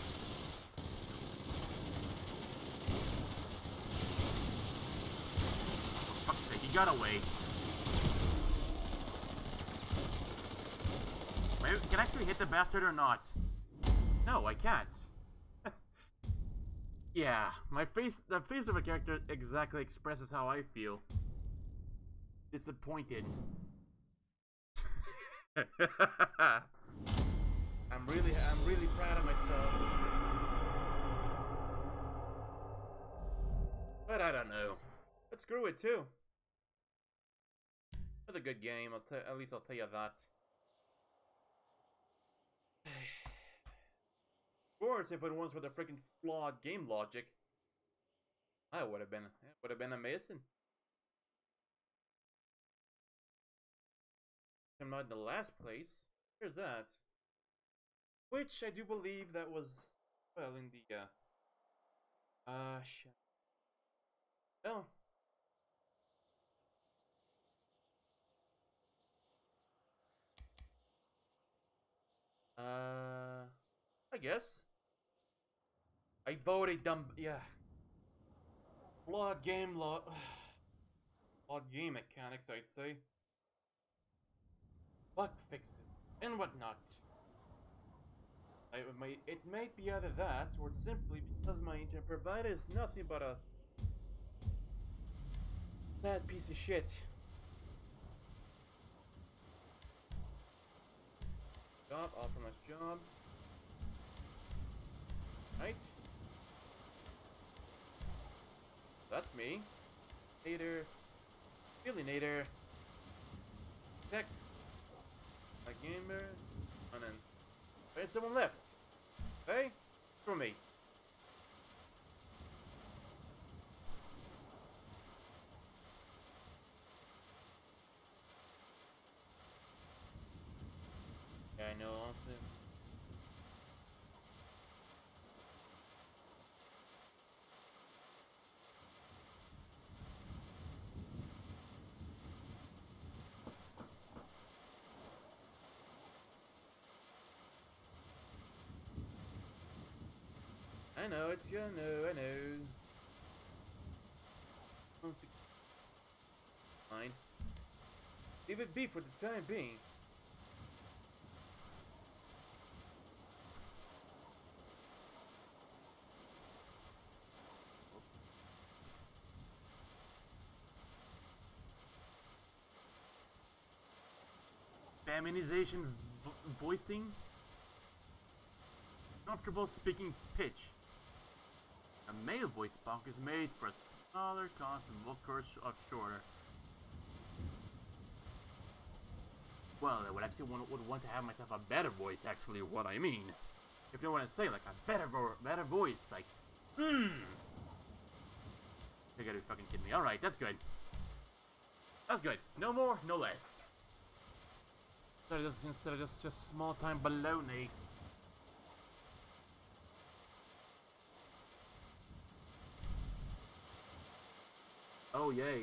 For fuck's sake, he got away. Wait, can I actually hit the bastard or not? No, I can't. Yeah, my face, the face of a character exactly expresses how I feel. Disappointed. I'm really, I'm really proud of myself. But I don't know. But screw it too. Another good game. I'll tell. At least I'll tell you that. Of course, if it was with a freaking flawed game logic, I would have been. It would have been amazing. I'm not in the last place. Here's that. Which I do believe that was, well, in the, uh... Uh, shit. Oh. Uh... I guess. I voted dumb... Yeah. Flawed game law... Flawed game mechanics, I'd say. Bug fixes and whatnot. I, it, may, it may be either that, or simply because my internet provider is nothing but a bad piece of shit. Job, offer my job. Right? That's me. Nader. Really Nader. Text. My gamer. And then. There's someone left. Hey? For me. Yeah, I know, honestly. I know, it's you, I know, I know. Fine. Leave it be for the time being. feminization vo voicing. Comfortable speaking pitch. A male voice box is made for a smaller cost and vocal cords of shorter. Well, I would actually want, would want to have myself a better voice, actually, what I mean. If you want to say, like, a better vo better voice, like, hmm. You gotta be fucking kidding me. Alright, that's good. That's good. No more, no less. Instead of just, instead of just, just small-time baloney. Oh, yay.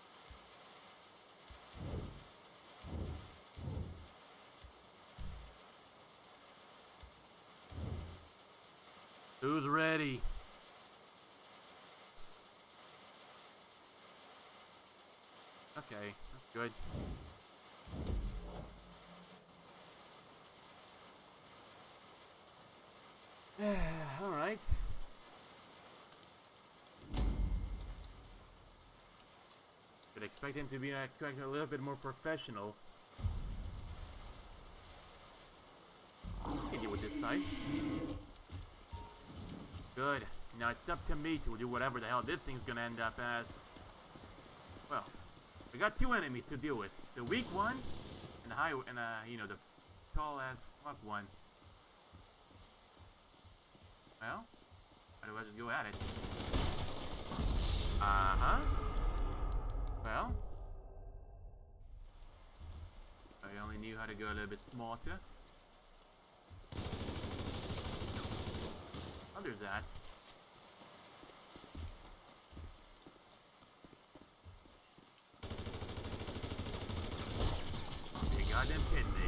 Who's ready? Okay, that's good. All right. Could expect him to be uh, a little bit more professional. Hit you with this side. Good. Now it's up to me to do whatever the hell this thing's gonna end up as. Well, we got two enemies to deal with: the weak one and the high, and uh, you know, the tall ass fuck one. Well, how do I just go at it? Uh huh. Well, I only knew how to go a little bit smarter. Oh, there's that. You goddamn kidding me.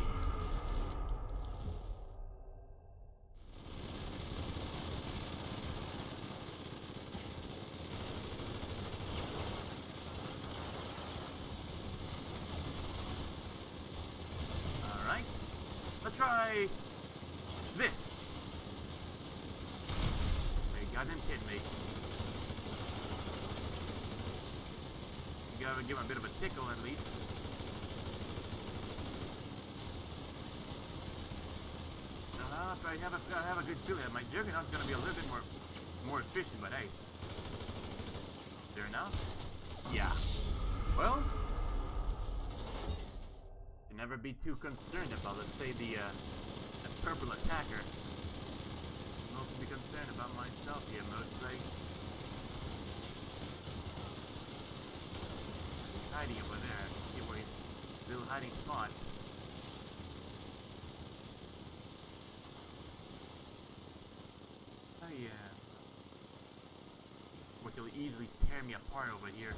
Alright. Let's try this. Goddamn kidding me. You gotta give him a bit of a tickle at least. Uh, I have a, I have a good feeling that my Juggernaut's gonna be a little bit more more efficient, but hey. There now? Yeah. Well, you never be too concerned about, let's say, the, uh, the purple attacker. Be concerned about myself here, mostly. He's hiding over there. See where he's little hiding spot. Oh yeah. Which will easily tear me apart over here.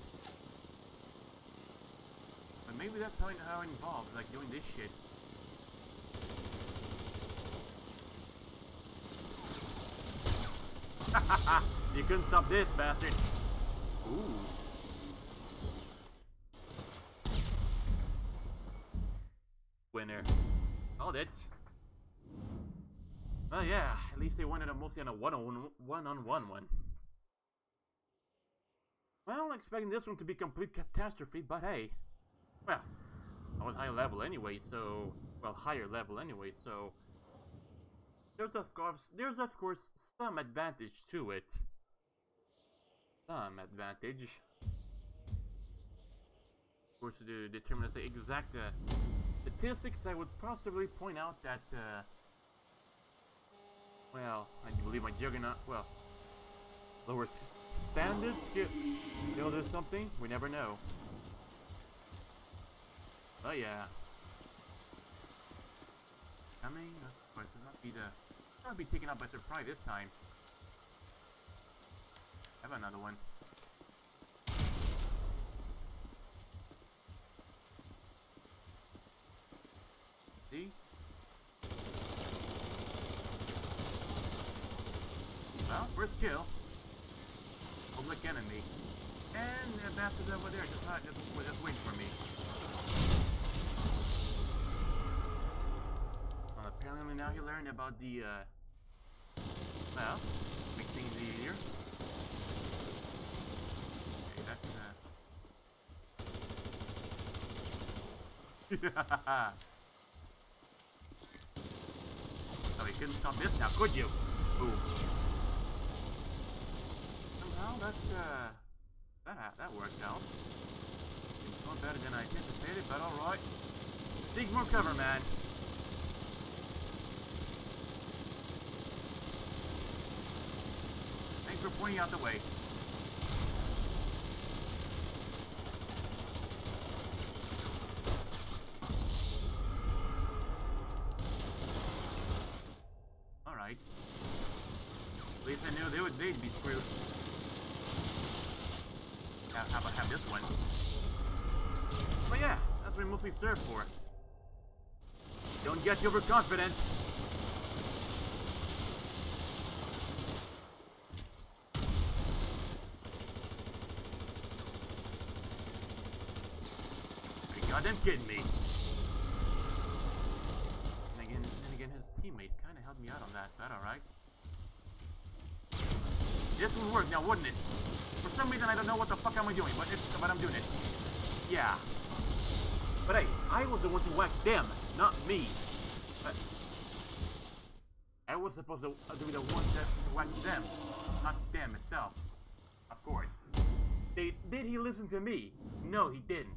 But maybe that's how it, how it involves, like doing this shit. You couldn't stop this, bastard. Ooh. Winner. Called it. Oh yeah, at least they wanted a mostly on a one-on-one one-on-one one. Well, expecting this one to be complete catastrophe, but hey. Well, I was high level anyway, so... Well, higher level anyway, so... There's of course, there's of course some advantage to it. Some advantage. Of course, to determine the exact uh, statistics, I would possibly point out that, uh, well, I believe my Juggernaut, well, lower standards, you know, there's something, we never know. Oh yeah. Coming, of course, will not be the, not be taken out by surprise this time. I have another one. See? Well, first kill. Public enemy. And the bastard over there just not just, just wait for me. Well, apparently now he learned about the uh well, make things easier. Okay, that's uh Oh, you couldn't stop this now, could you? Boom. Somehow that's, uh... That, that worked out. It's going better than I anticipated, but alright. Seek more cover, man. Thanks for pointing out the way. Alright. At least I knew they would they'd be screwed. How, how about have this one? But yeah, that's what we mostly serve for. Don't get overconfident. Are you goddamn kidding me? And again, and again, his teammate kind of helped me out on that. But all right. This would work now, wouldn't it? For some reason, I don't know what the fuck am I doing, but it's, but I'm doing it. Yeah. But hey, I was the one to whack them, not me. But I was supposed to be the one to whack them, not them itself. Of course. They, did he listen to me? No, he didn't.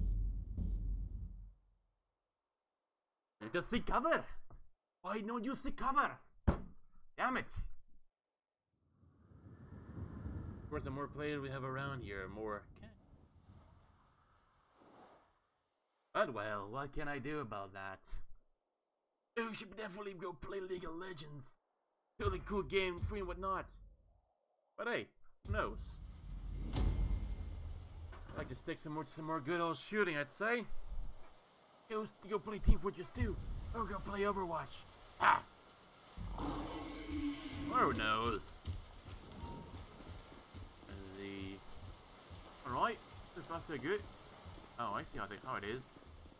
Just seek cover. Why don't you seek cover? Damn it. Of course, the more players we have around here, more can. But well, what can I do about that? You should definitely go play League of Legends. Really cool game, free and whatnot. But hey, who knows? I'd like to stick some more some more good old shooting, I'd say. Go to go play Team Fortress two, or go play Overwatch. Ah. Or who knows? The alright, so far so good. Oh, I see how, they, how it is.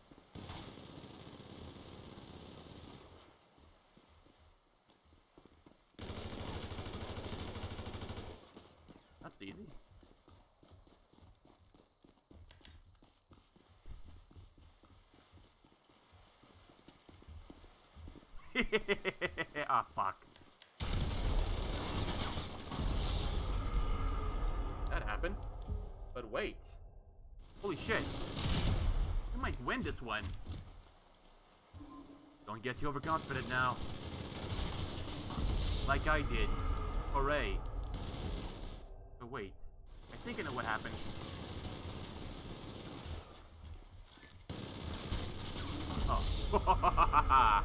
That's easy. Ah, fuck. That happened. But wait. Holy shit. I might win this one. Don't get too overconfident now. Like I did. Hooray. But wait. I think I know what happened. Oh.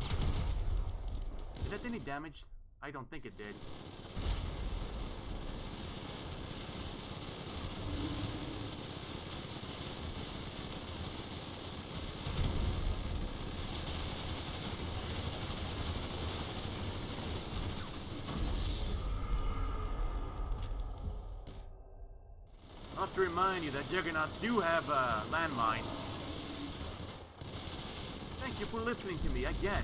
Did that do any damage? I don't think it did. I'll have to remind you that Juggernauts do have uh, landmines. Thank you for listening to me again.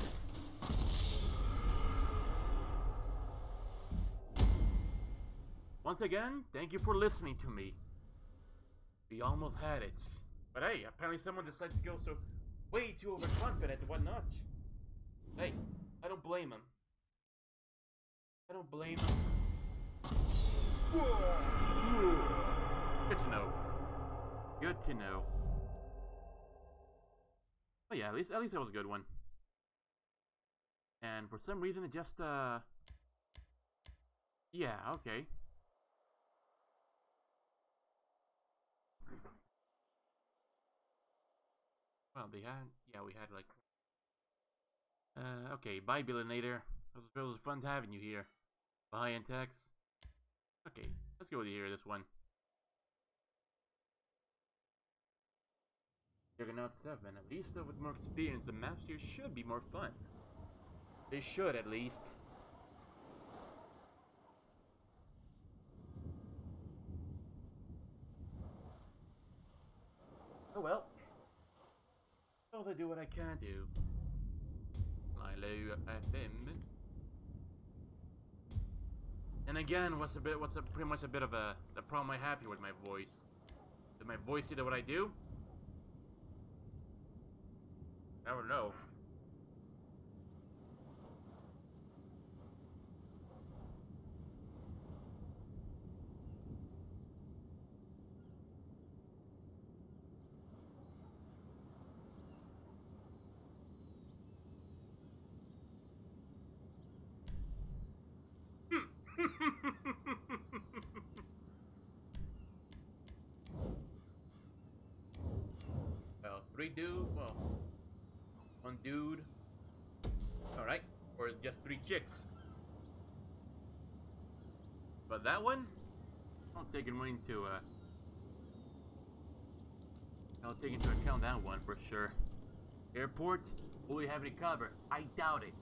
Once again, thank you for listening to me. We almost had it. But hey, apparently someone decided to go so way too overconfident and whatnot. Hey, I don't blame him. I don't blame him. Good to know. Good to know. Oh yeah, at least at least that was a good one. And for some reason it just uh yeah, okay. Well, they had yeah, we had like uh okay, bye Billionaire. It was, it was fun having you here. Bye and Tex. Okay, let's go with you here this one. Juggernaut seven, at least with more experience, the maps here should be more fun. They should, at least. Oh well. I'll do what I can do. Milo F M. And again, what's a bit, what's a pretty much a bit of a the problem I have here with my voice. Does my voice do what I do? Never know. Well, three dude. Well, one dude. All right, or just three chicks. But that one, I'll take it into uh, I'll take into account that one for sure. Airport, will we have any cover? I doubt it.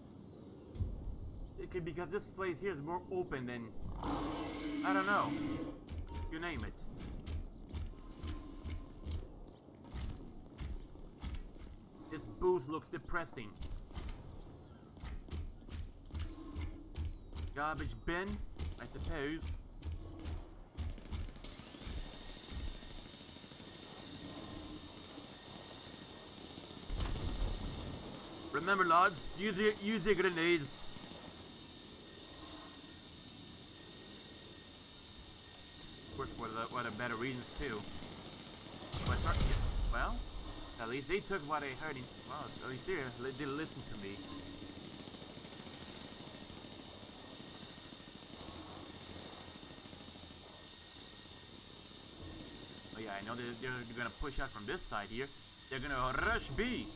It could because this place here is more open than, I don't know, you name it. This booth looks depressing. Garbage bin, I suppose. Remember, lads, use your, use your grenades. Of course, what a, what a better reasons too. But well, at least they took what I heard. In, well, at least they did listen to me. Oh yeah, I know they're, they're gonna push out from this side here. They're gonna rush B.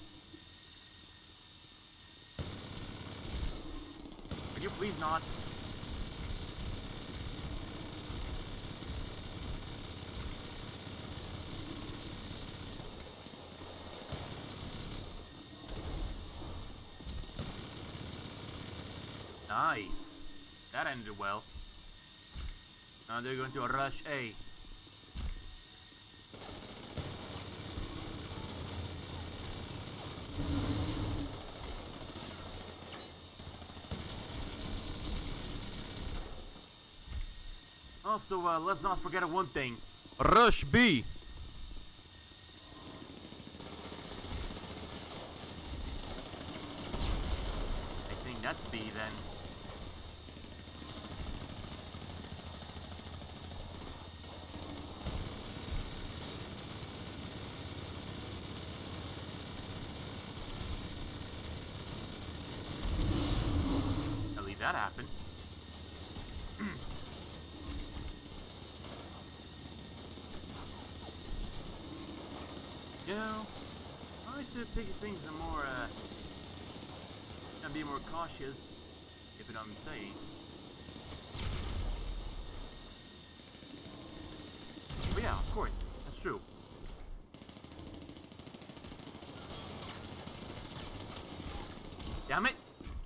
Could you please not? Nice. That ended well. Now they're going to rush A. Also, uh, let's not forget one thing. Rush B. I think that's B then. At least that happened. You know, I should take things a more, uh, and be more cautious, if you know what I'm saying. But yeah, of course, that's true. Damn it!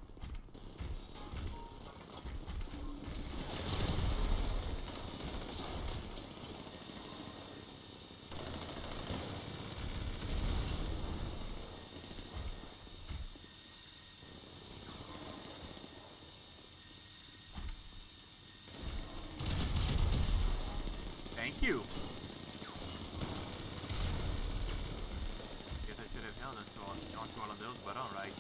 Thank you. Guess I should have held onto all, onto all of those, but alright.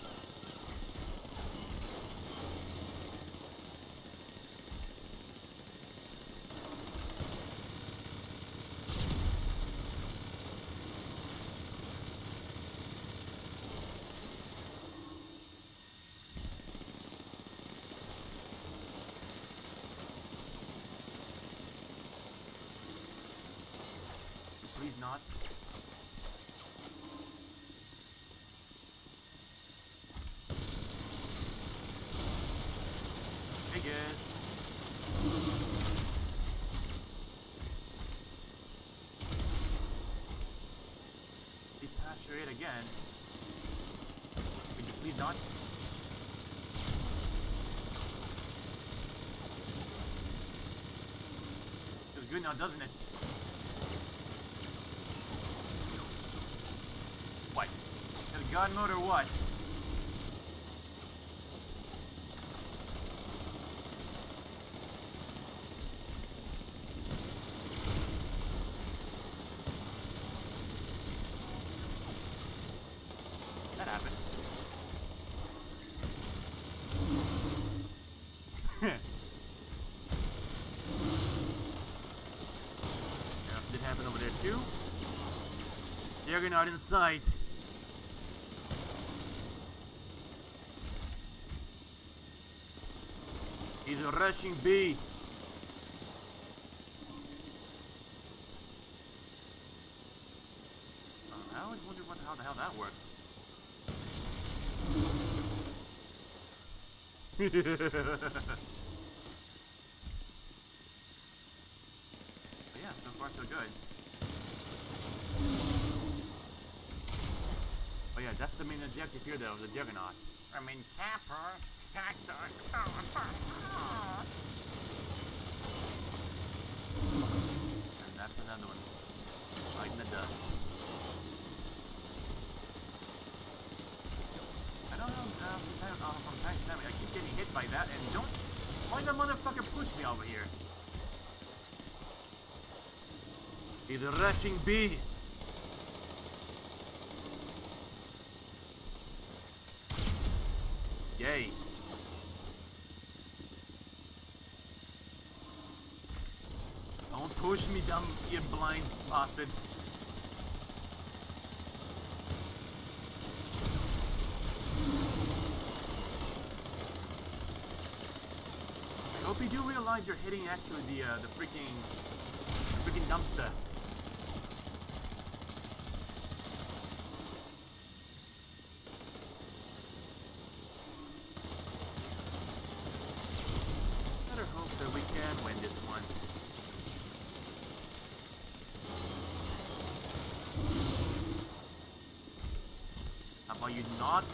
Please not. Hey guys. Please pass your aid again. Could you please not? Feels good now, doesn't it? What? Has God mode or what? juggernaut in sight. He's a rushing bee. Uh, I always wondered what, how the hell that works. Yeah, so far so good. Oh yeah, that's the main objective here though, the juggernaut. I mean, Capper, Cactus, and that's another one, right in the dust. I don't know, uh, from time, uh, from time to time, I keep getting hit by that, and don't, why the motherfucker push me over here? He's a rushing bee. Yay. Don't push me, dumb, you blind bastard. I hope you do realize you're hitting actually the uh, the freaking the freaking dumpster. Better hope that we can win this one. How about you not?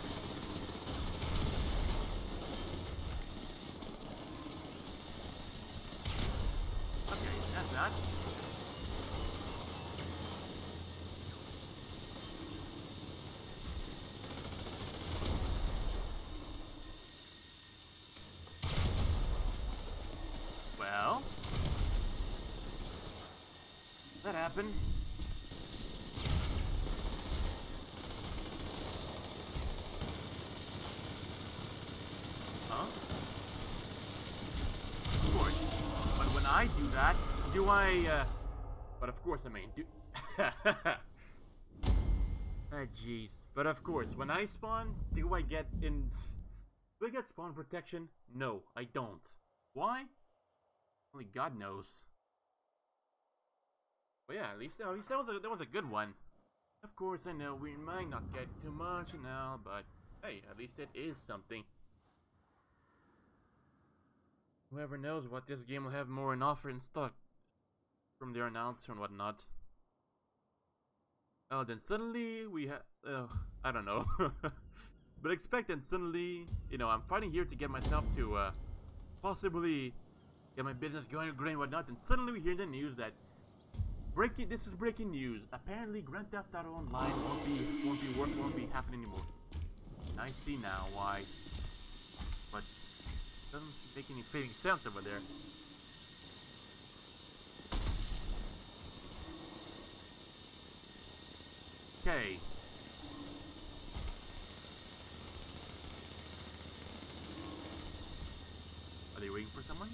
Okay, that's that. Well, that happened. Huh? Of course. But when I do that, do I, uh... But of course, I mean, do... Ah, jeez. But of course, when I spawn, do I get in... Do I get spawn protection? No, I don't. Why? Only God knows. But yeah, at least, at least that was a, that was a good one. Of course, I know we might not get too much now, but hey, at least it is something. Whoever knows what this game will have more in offer in stock from their announcer and whatnot. Oh, then suddenly we have, uh, I don't know. But expect that suddenly, you know, I'm fighting here to get myself to uh, possibly get my business going and and whatnot, and suddenly we hear in the news that breaking. This is breaking news. Apparently, Grand Theft Auto Online won't be won't be work won't be happening anymore. And I see now why, but it doesn't make any fitting sense over there. Okay. Are they waiting for someone?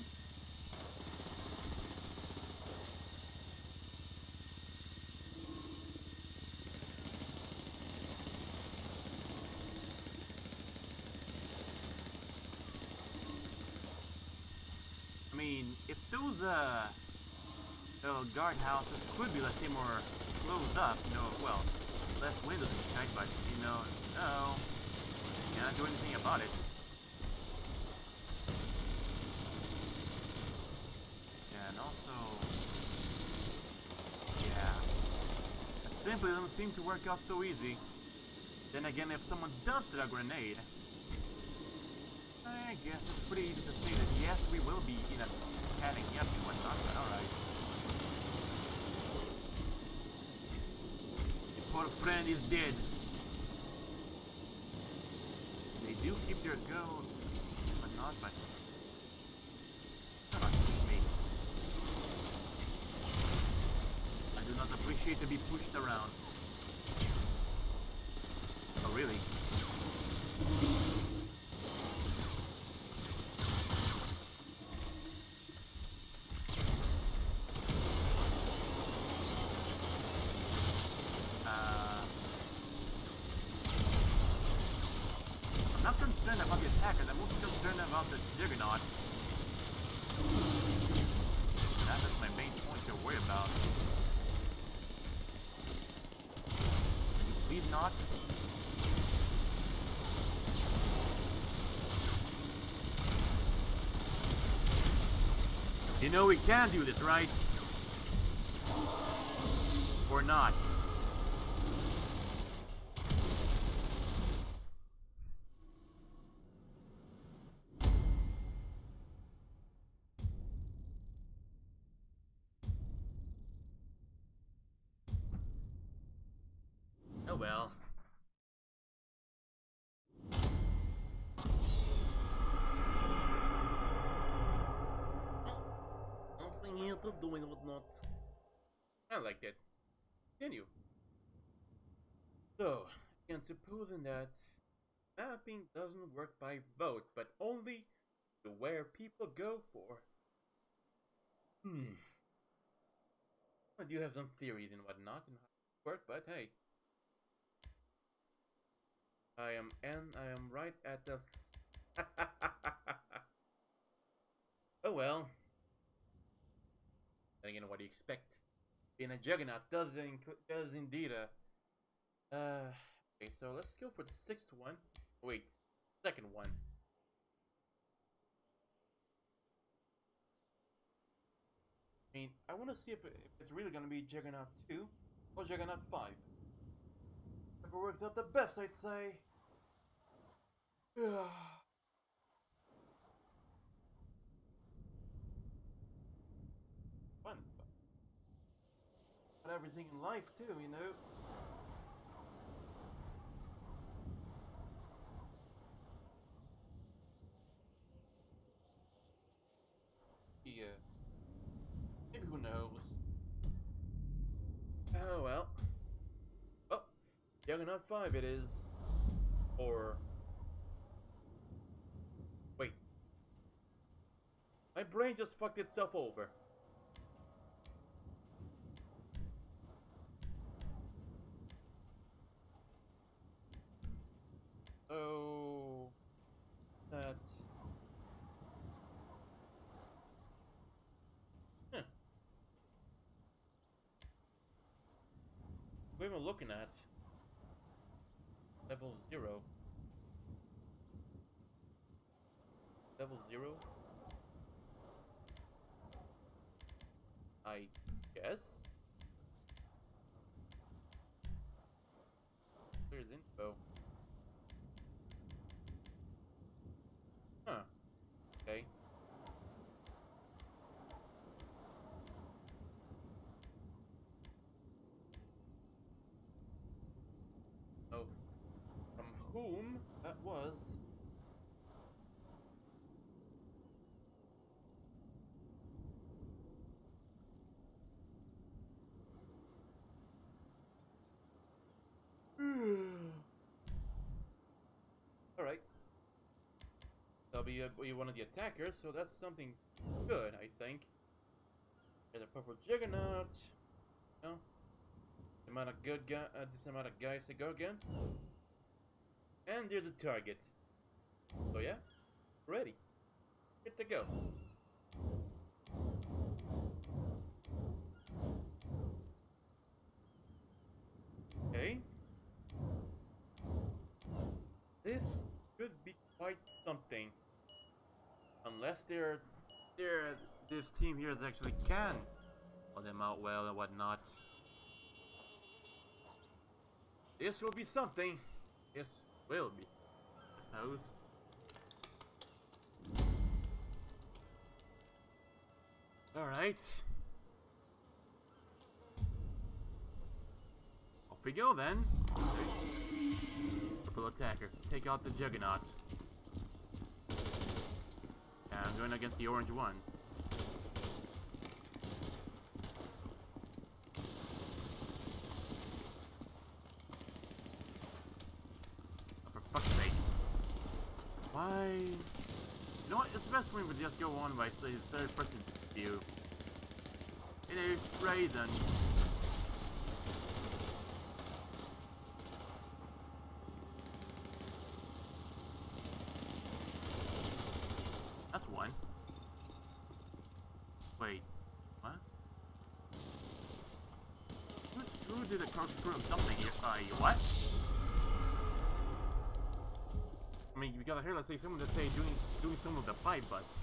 I mean, if those uh, little guard houses could be, let's say, more closed up, you know, well, less windows inside, but you know, no, can't do anything about it. Yeah, and also, yeah, it simply doesn't seem to work out so easy. Then again, if someone does throw a grenade, I guess it's pretty easy to say that yes, we will be in a panic, yes, and whatnot, but alright. Your poor friend is dead. They do keep their goals, but not by... Not me. I do not appreciate to be pushed around. Oh, really? Uh, concerned about the attackers. I'm mostly concerned about the Juggernaut. That is my main point to worry about. Can you please not? You know we can do this, right? Or not? Oh well. Nothing here to do and whatnot. I like it. Continue. So, and supposing that mapping doesn't work by vote, but only to where people go for. Hmm. I do have some theories and whatnot and how it work, but hey. I am and I am right at the oh well. Then again, what do you expect? Being a juggernaut does inc does indeed a uh okay, so let's go for the sixth one. Wait, second one. I mean, I want to see if, it, if it's really gonna be Juggernaut two or Juggernaut five. If it works out the best, I'd say. Fun. But everything in life too, you know. Yeah. Maybe who knows? Oh well. Well, Juggernaut five it is. Or wait. My brain just fucked itself over. Oh, that. Huh. What am I looking at? Level zero. Level zero? I guess. There's info. Huh. Okay. Oh. From whom that was. Alright. That'll be, uh, be one of the attackers, so that's something good, I think. There's a purple juggernaut. No? The amount of good guy, uh, this amount of guys to go against. And there's a target. So yeah, ready. Good to go. Okay. This could be quite something. Unless they're, they're, this team here is actually can pull them out well and whatnot. This will be something. This will be something, I suppose. Alright. Off we go then. Okay. Purple attackers. Take out the Juggernaut. And I'm going against the orange ones. Oh, for fuck's sake. Why? You know what? It's best when we just go on by say third person view. In a reason. Wait, what? Who, who did a corkscrew of something here? Uh, what? I mean, we gotta hear, let's say, someone to say doing doing some of the pipe butts.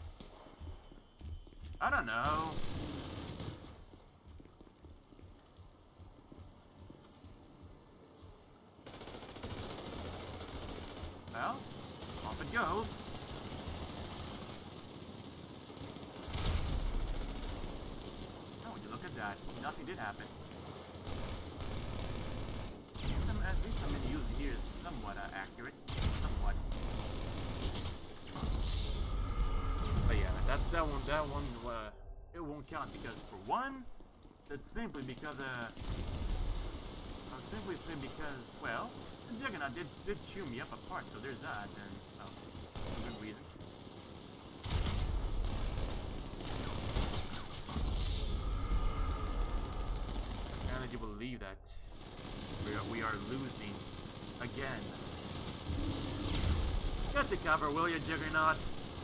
I don't know. Well, off it goes. Oh, would you look at that? Nothing did happen. Some, at least I'm in use here is somewhat uh, accurate. Somewhat. But yeah, that that one that one uh, it won't count because for one, it's simply because uh, I'm simply saying because well, the Juggernaut did did chew me up apart, so there's that, and oh, for good reason. Can't let you believe that we are we are losing again. Get to cover, will you, Juggernaut?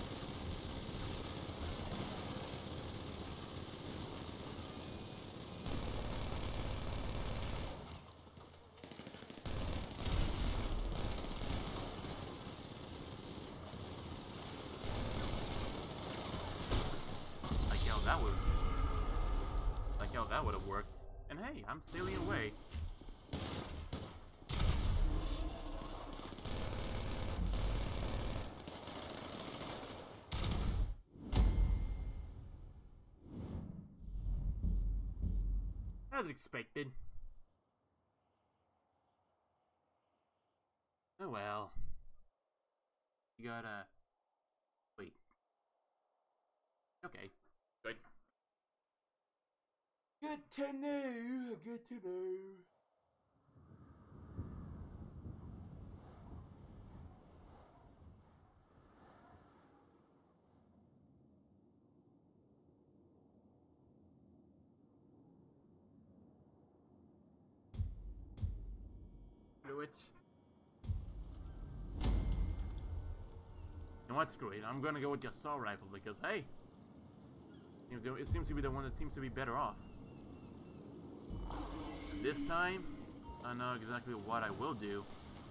That would, like how that would have worked. And hey, I'm sailing away. As expected. Oh well. You gotta wait. Okay. Good. Good to know. Good to know. Do it. And what's great? I'm gonna go with the assault rifle because hey, it seems to be the one that seems to be better off. And this time, I know exactly what I will do.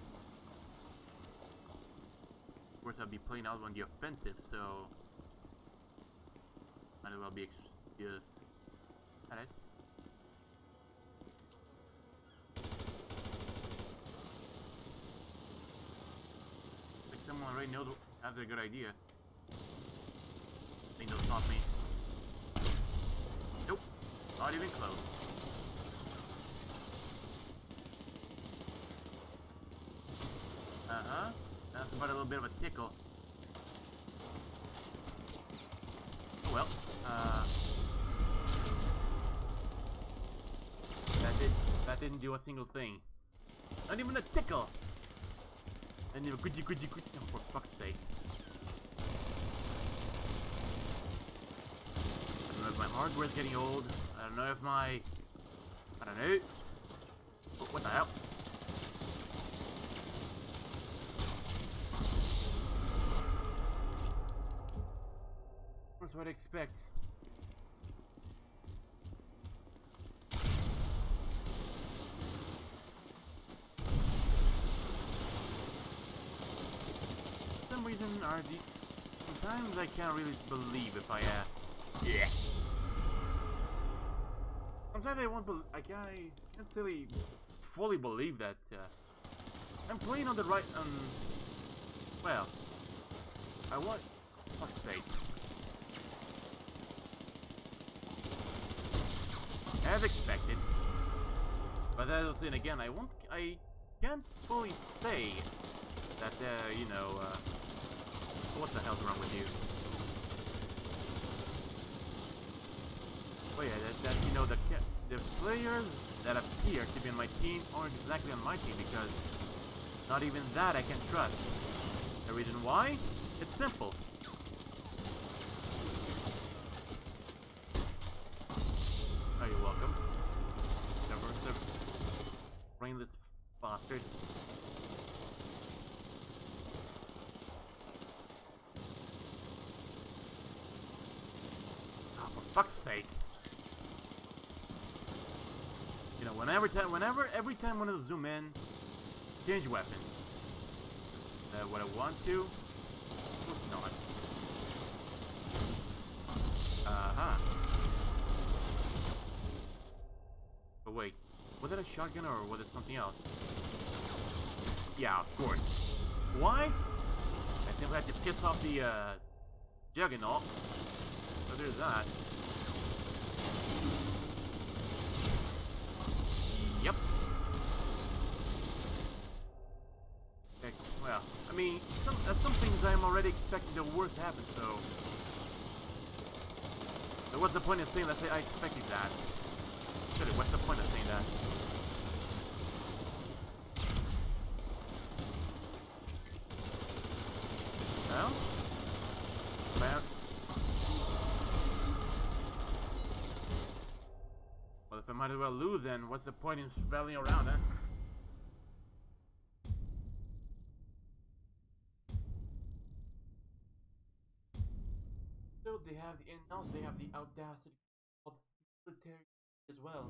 Of course, I'll be playing out on the offensive, so might as well be ex yeah. Alright. Like someone already knows, has a good idea. I think they'll stop me. Nope, not even close. Uh-huh. That's about a little bit of a tickle. Oh well. Uh, that did that didn't do a single thing. Not even a tickle. And even gudgy gudgy gudgy. Oh, for fuck's sake. I don't know if my hardware's getting old. I don't know if my I don't know. Oh, what the hell? That's what I expect. For some reason, R D. Sometimes I can't really believe if I, uh. Yeah. Sometimes I won't believe. I can't, I can't really fully believe that, uh. I'm playing on the right. Um. Well. I want. For fuck's sake. As expected, but as then again, I won't, I can't fully say that, uh, you know, uh, what the hell's wrong with you? Oh yeah, that, that you know, the the players that appear to be on my team aren't exactly on my team because not even that I can trust. The reason why? It's simple. Oh, you're welcome. Never, never. Brainless bastard. Oh, for fuck's sake. You know, whenever time, whenever, every time I want to zoom in, change weapon. Uh, what I want to, not. Uh-huh. But wait, was it a shotgun or was it something else? Yeah, of course. Why? I simply had to piss off the, uh, Juggernaut. So there's that. Yep. Okay, well, I mean, some, uh, some things I'm already expecting the worst to happen, so... So what's the point of saying that I expected that? Really, what's the point of saying that? Well? Well... Well, if I might as well lose, then what's the point in spelling around, huh? So they have the, and also they have the audacity of military as well.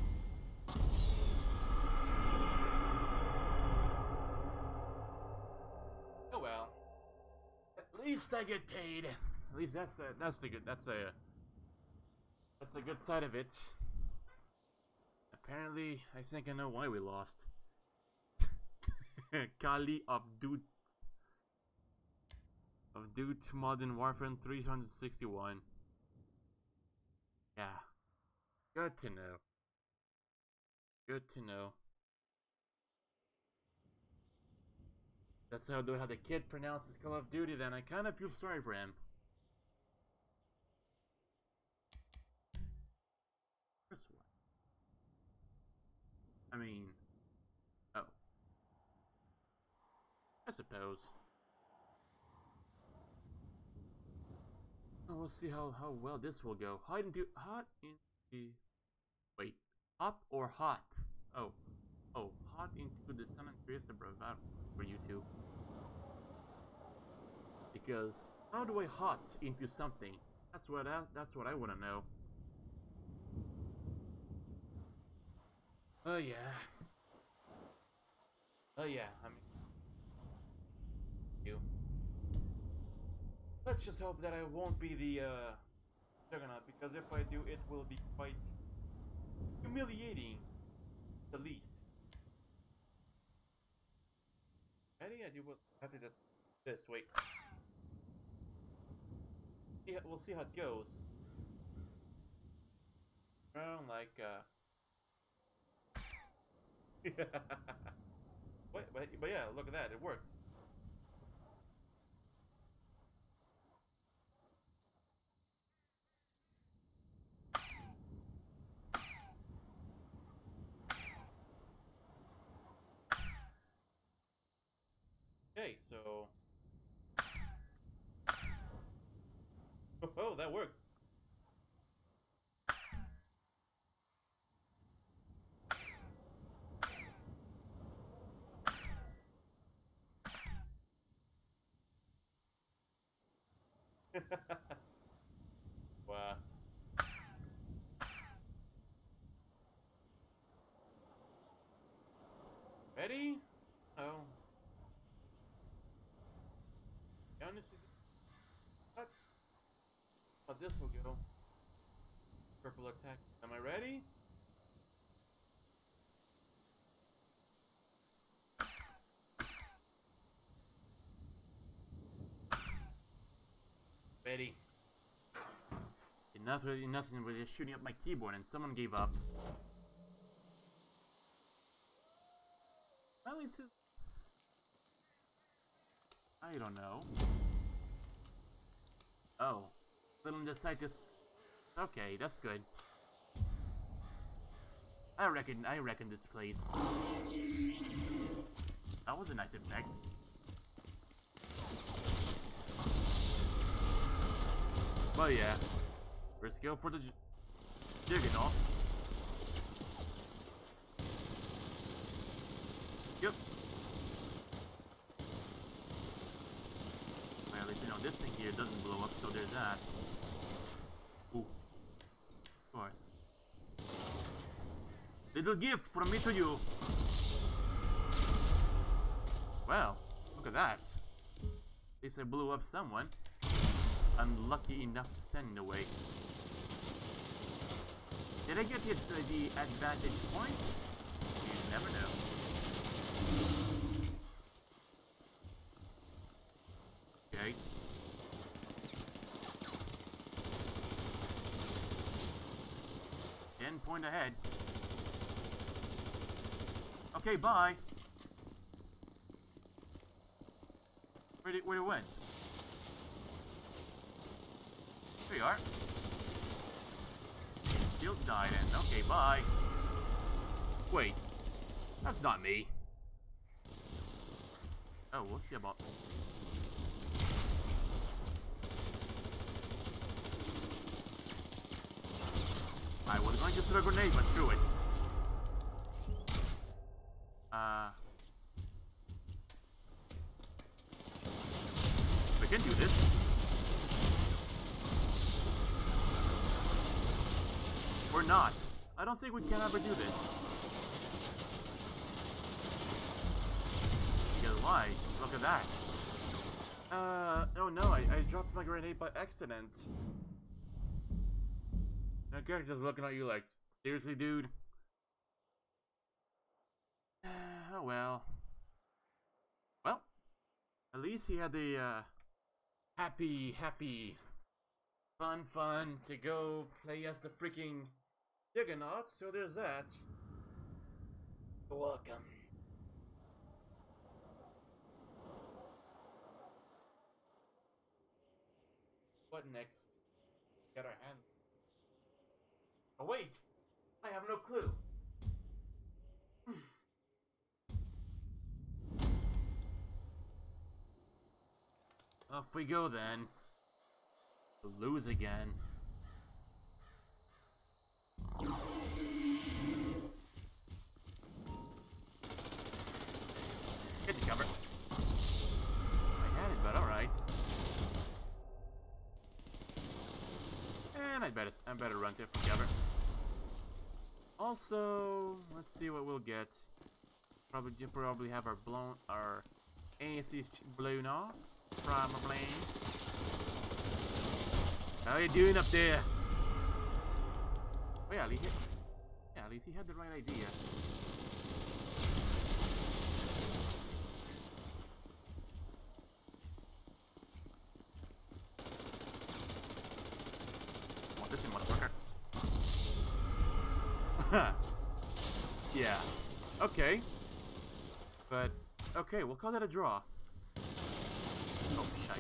Oh well. At least I get paid. At least that's a, that's a good that's a that's a good side of it. Apparently, I think I know why we lost. Kali Abdut Abdut Modern Warfare three sixty-one. Yeah. Good to know. Good to know. That's how how the kid pronounces Call of Duty, then I kinda feel sorry for him. First one. I mean, oh, I suppose. Oh, we'll see how how well this will go. Hide into hot in the wait, hot or hot? Oh, oh, hot into the San Andreas about for YouTube. Because how do I hot into something? That's what I, that's what I want to know. Oh yeah. Oh yeah. I mean, you. Let's just hope that I won't be the uh, Juggernaut, because if I do, it will be quite humiliating, at least. I think I do will have to just this. Wait. Yeah, we'll see how it goes. Well, like uh. Wait, but but yeah, look at that. It worked. Okay, so. Oh, that works. Wow. Ready? Oh. Honestly, that's how this will go. Purple attack. Am I ready? Ready. Enough, enough with just shooting up my keyboard, and someone gave up. At least it's... I don't know. Oh. Little decide to... Okay, that's good. I reckon, I reckon this place. That was a nice effect. But yeah. Let's go for the Juggernaut. Yep. Well, at least you know this thing here doesn't blow up, so there's that. Ooh. course. Little gift from me to you. Well, look at that. At least I blew up someone. Unlucky enough to stand in the way. Did I get the, uh, the advantage point? You never know. Okay. Ten point ahead. Okay, bye. Where did where it went? There you are. Still died in. Okay, bye. Wait, that's not me. Oh, we'll see about. I was going to throw a grenade, but screw it. Uh, we can do this. Or not. I don't think we can ever do this. Because why? Look at that. Uh, oh no, I, I dropped my grenade by accident. That guy's just looking at you like, seriously, dude? Oh well. Well, at least he had the uh, happy, happy, fun, fun to go play as the freaking Juggernaut, so there's that. You're welcome. What next? Get our hands. Oh wait! I have no clue. Off we go then. To lose again. Get the cover. I had it, but alright. And I better I better run there for cover. Also, let's see what we'll get. Probably probably have our blown our A C blown off. Probably. How you doing up there? Oh yeah, at least he, yeah, at least he had the right idea. Want this in, motherfucker? Yeah. Okay. But okay, we'll call that a draw. Oh shite.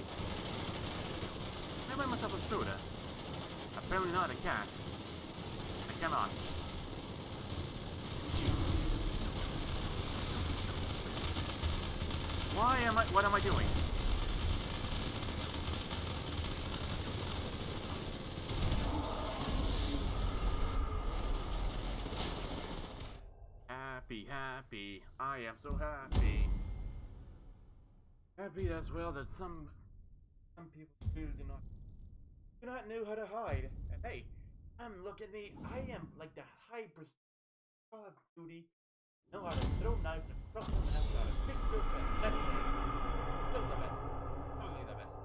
I buy myself a soda. Apparently not a cat. I cannot. Why am I what am I doing? Happy, happy. I am so happy. Happy as well that some some people do not do not know how to hide. And hey, I'm look at me. I am like the high percent of duty. Know how to throw knives across them and how to fix good and everything. Still the best. Totally the best.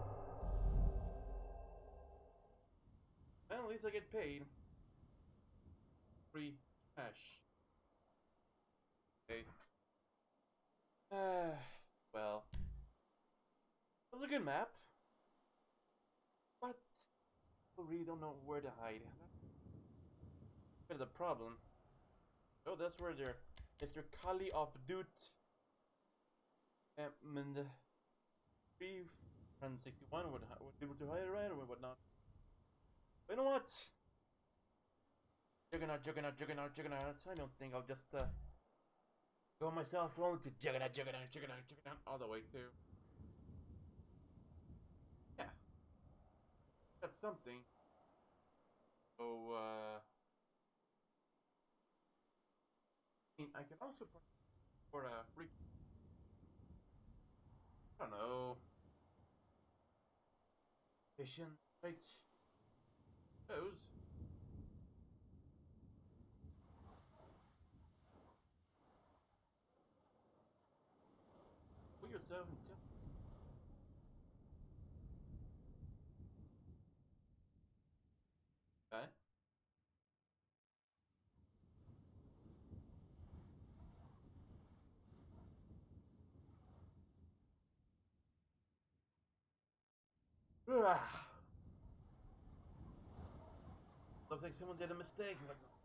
Well, at least I get paid. Free cash. Okay. Uh, well. It was a good map, but I really don't know where to hide. Bit of the problem. Oh, that's where they're Mister Kali of Doot and the three hundred sixty-one would would be able to hide right or whatnot. But you know what? Juggernaut, Juggernaut, Juggernaut, Juggernaut. I don't think I'll just uh, go myself wrong to Juggernaut, Juggernaut, Juggernaut, Juggernaut all the way through. Yeah, that's something. So, uh, I can also put for a freak. I don't know. Vision, right? Those. so. so. Okay. Ugh. Looks like someone did a mistake.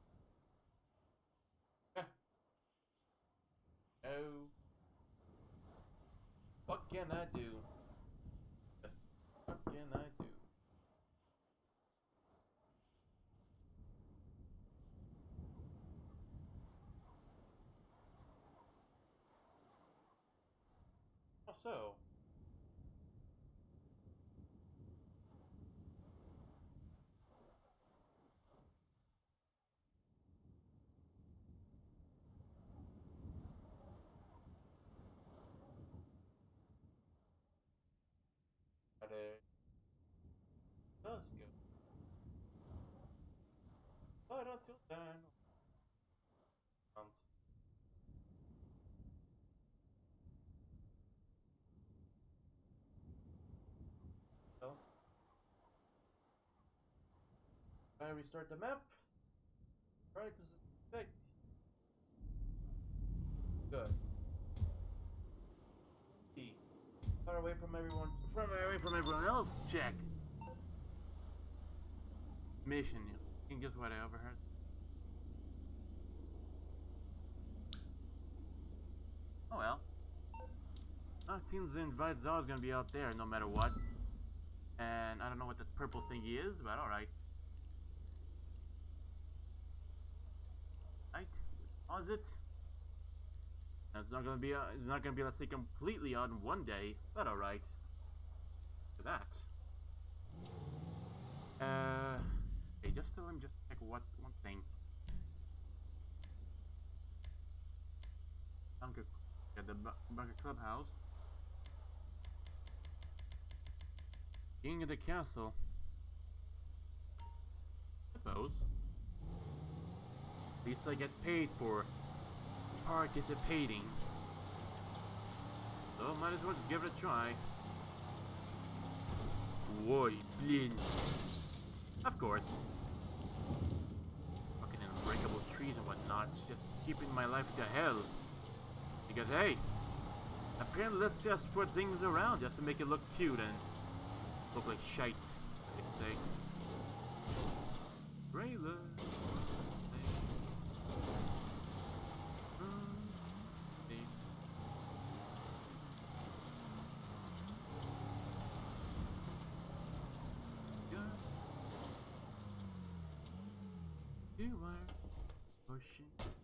Oh. What can I do? Just what can I do? Oh, so. But it does go. But until then, um, so, I restart the map. Right to suspect. Good. See. Far away from everyone. Far away from everyone else. Check. Mission. And guess what I overheard? Oh well. Uh, Teens invite Zaw's gonna be out there no matter what. And I don't know what that purple thingy is, but alright. Right? Pause it. Now, it's not gonna be, uh, it's not gonna be, let's say, completely on one day, but alright. For that. Uh, okay, just tell him just check what one thing. Bunker, yeah, the bu Bunker Clubhouse. King of the castle. Suppose. At least I get paid for participating. So might as well just give it a try. Why, Blin? Of course. Fucking unbreakable trees and whatnot. Just keeping my life to hell. Because hey, apparently let's just put things around just to make it look cute and look like shite, I say. Trailer. You are pushing.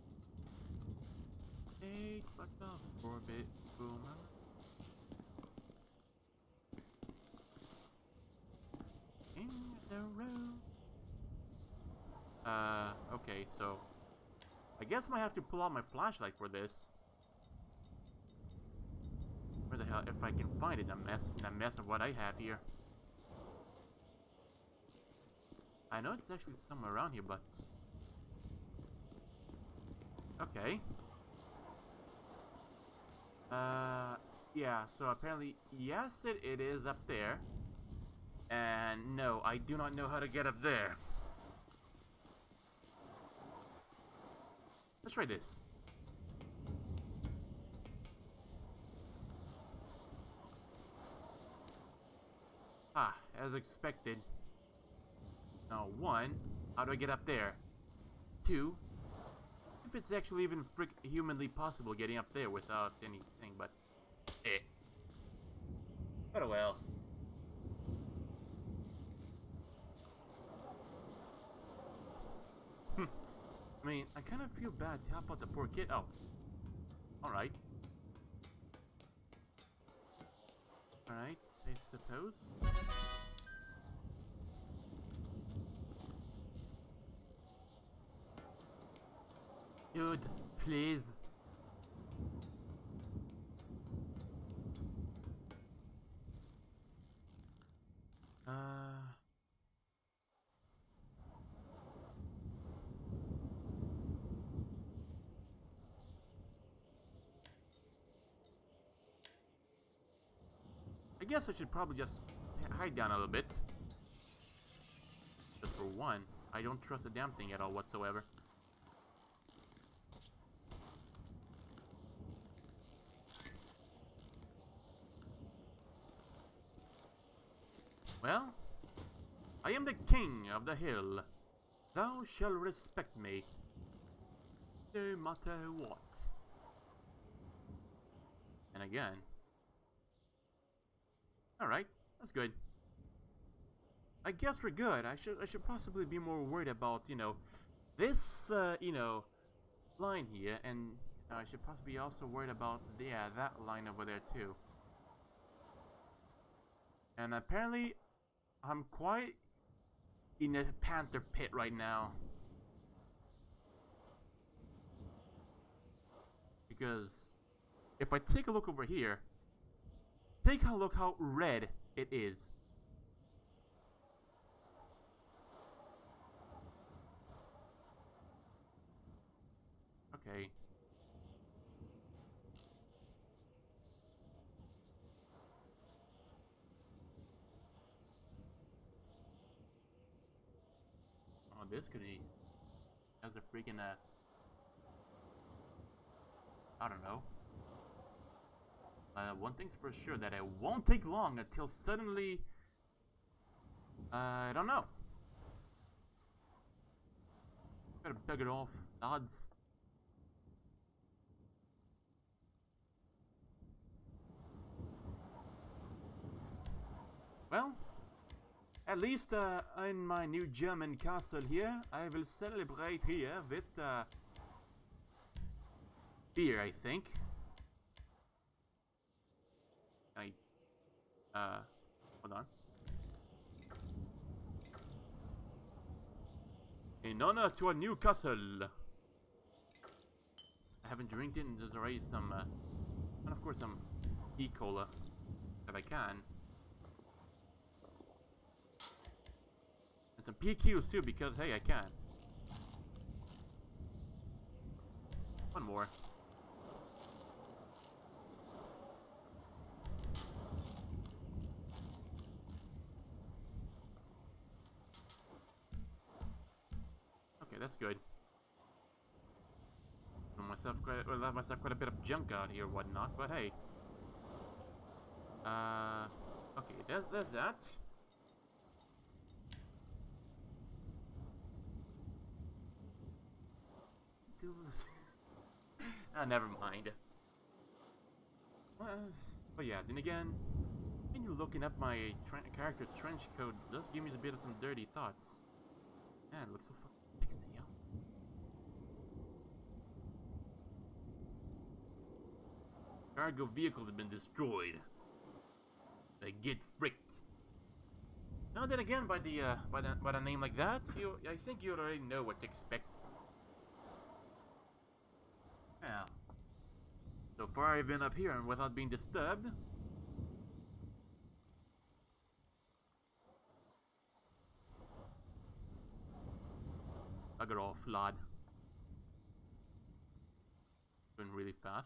Take back the orbit, boomer. In the room. Uh, okay, so I guess I might have to pull out my flashlight for this. Where the hell, if I can find it, a mess, in a mess of what I have here. I know it's actually somewhere around here, but okay. Uh, yeah, so apparently, yes, it, it is up there. And no, I do not know how to get up there. Let's try this. Ah, as expected. Now, one, how do I get up there? Two, if it's actually even frick humanly possible getting up there without anything but eh. But oh well. Hmm. I mean, I kind of feel bad to help out the poor kid. Oh. Alright. Alright, I suppose. Dude, please. Uh. guess I should probably just hide down a little bit. Just for one, I don't trust a damn thing at all whatsoever. Well, I am the king of the hill. Thou shalt respect me, no matter what. And again. Alright, that's good. I guess we're good. I should I should possibly be more worried about, you know, this, uh, you know, line here. And uh, I should possibly be also worried about, yeah, that line over there too. And apparently, I'm quite in a panther pit right now. Because if I take a look over here, take a look how red it is. Okay. Oh, this could be as a freaking uh I don't know. Uh, one thing's for sure, that it won't take long until suddenly, uh, I don't know. Better bug it off, lads. Well, at least uh, in my new German castle here, I will celebrate here with uh, beer, I think. I, uh, hold on. In honor to a new castle. I haven't drank it, and there's already some, uh, and of course some e-cola, if I can. And some P Qs too, because hey, I can. One more. Okay, that's good. Well, myself quite, well, I have myself quite a bit of junk out here, whatnot. But hey, uh, okay, there's there's that. Ah, never mind. Uh, but yeah, then again, when you looking up my character's trench coat does give me a bit of some dirty thoughts. Man, it looks so fucking sexy, huh? Cargo vehicle has been destroyed. They get fricked. Now then again, by the uh, by the by the name like that, you I think you already know what to expect. Now, so far I've been up here and without being disturbed. Bugger off, lad. Going really fast.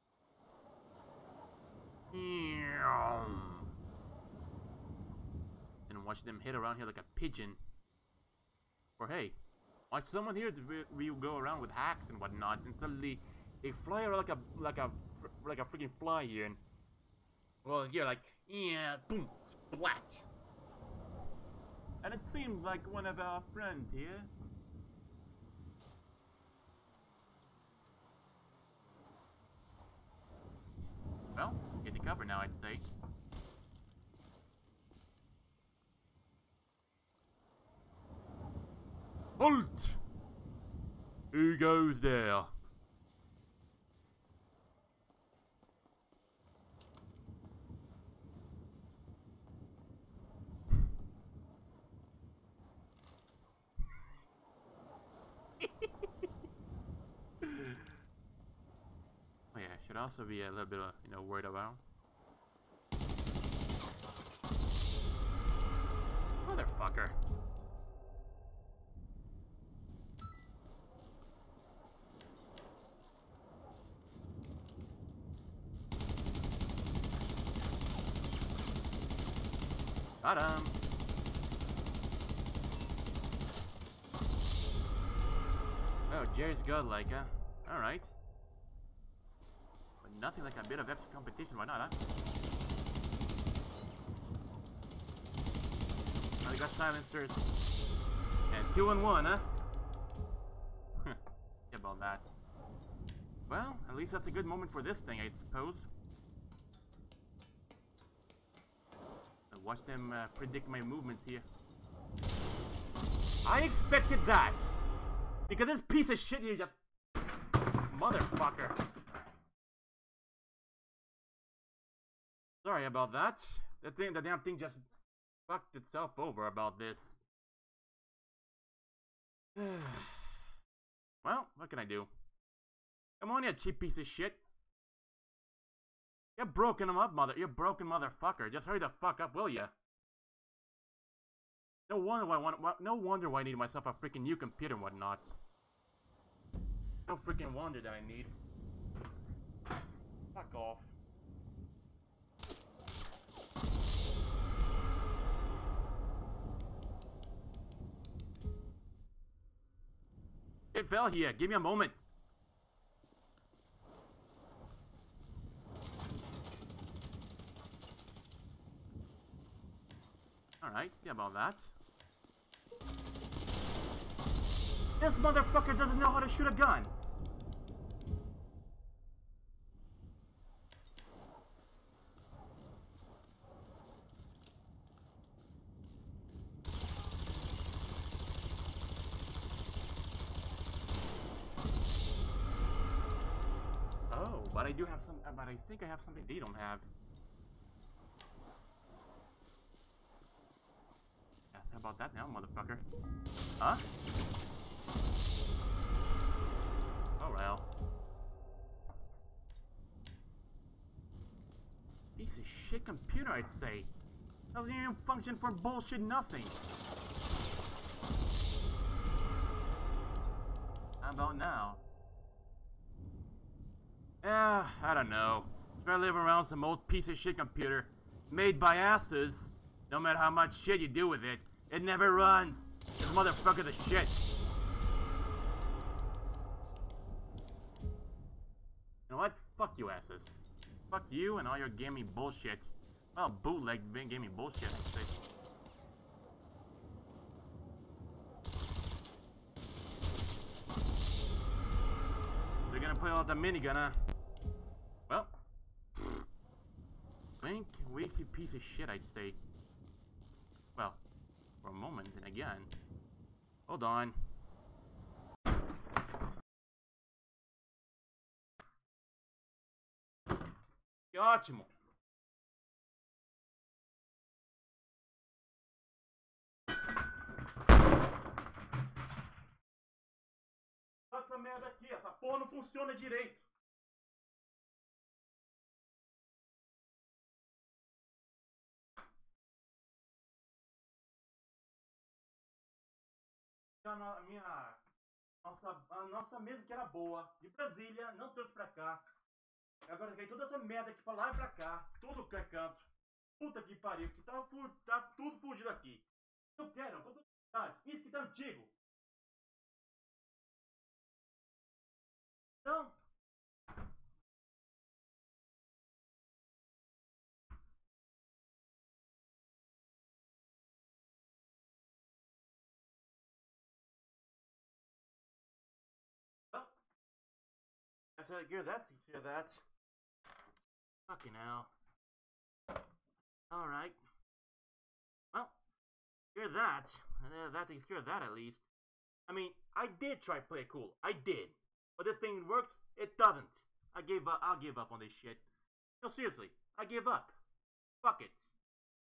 And watch them hit around here like a pigeon. Or hey, watch someone here to we go around with hacks and whatnot, and suddenly they fly around like a like a like a freaking fly here, and well, you're like, yeah, boom, splat. And it seemed like one of our friends here. Well, get to cover now, I'd say. Halt! Who goes there? Oh yeah, I should also be a little bit, uh, you know, worried about. Motherfucker. Got him. Oh, Jerry's godlike, huh? Alright. But nothing like a bit of extra competition, why not, huh? Oh, they got silencers. And two and one, huh? Yeah, about that. Well, at least that's a good moment for this thing, I suppose. I'll watch them uh, predict my movements here. I expected that! Because this piece of shit here just... Motherfucker. Sorry about that. The thing, the damn thing just fucked itself over about this. Well, what can I do? Come on, you cheap piece of shit. You're broken him up, mother. You're broken motherfucker. Just hurry the fuck up, will ya? No wonder why I want. No wonder why I need myself a freaking new computer and whatnot. No freaking wonder that I need. Fuck off. It fell here. Give me a moment. Alright, see about that. This motherfucker doesn't know how to shoot a gun. Oh, but I do have some, but I think I have something they don't have. Yes, how about that now, motherfucker? Huh? Oh well. Piece of shit computer, I'd say. Doesn't even function for bullshit nothing. How about now? Yeah, I don't know. Try to live around some old piece of shit computer made by asses. No matter how much shit you do with it, it never runs. This motherfucker the shit. You know what? Fuck you asses. Fuck you and all your gaming bullshit. Well, bootleg gaming bullshit, I'd say. They're gonna play out the minigun, huh? Well, blink, wasted piece of shit, I'd say. Well, for a moment, and again. Hold on. Que ótimo! Essa merda aqui, essa porra não funciona direito. A minha, nossa, a nossa mesa que era boa, de Brasília, não trouxe pra cá. Agora veio toda essa merda aqui pra lá e pra cá, tudo que é canto. Puta que pariu, que tá, tá tudo fugido aqui. Eu quero, com toda verdade, isso que tá antigo. Então, well, I said, hear that, hear that. Fucking hell. Alright. Well, hear that. Uh, that takes care of that at least. I mean, I did try to play it cool. I did. But this thing works, it doesn't. I gave up. I'll give up on this shit. No, seriously. I give up. Fuck it.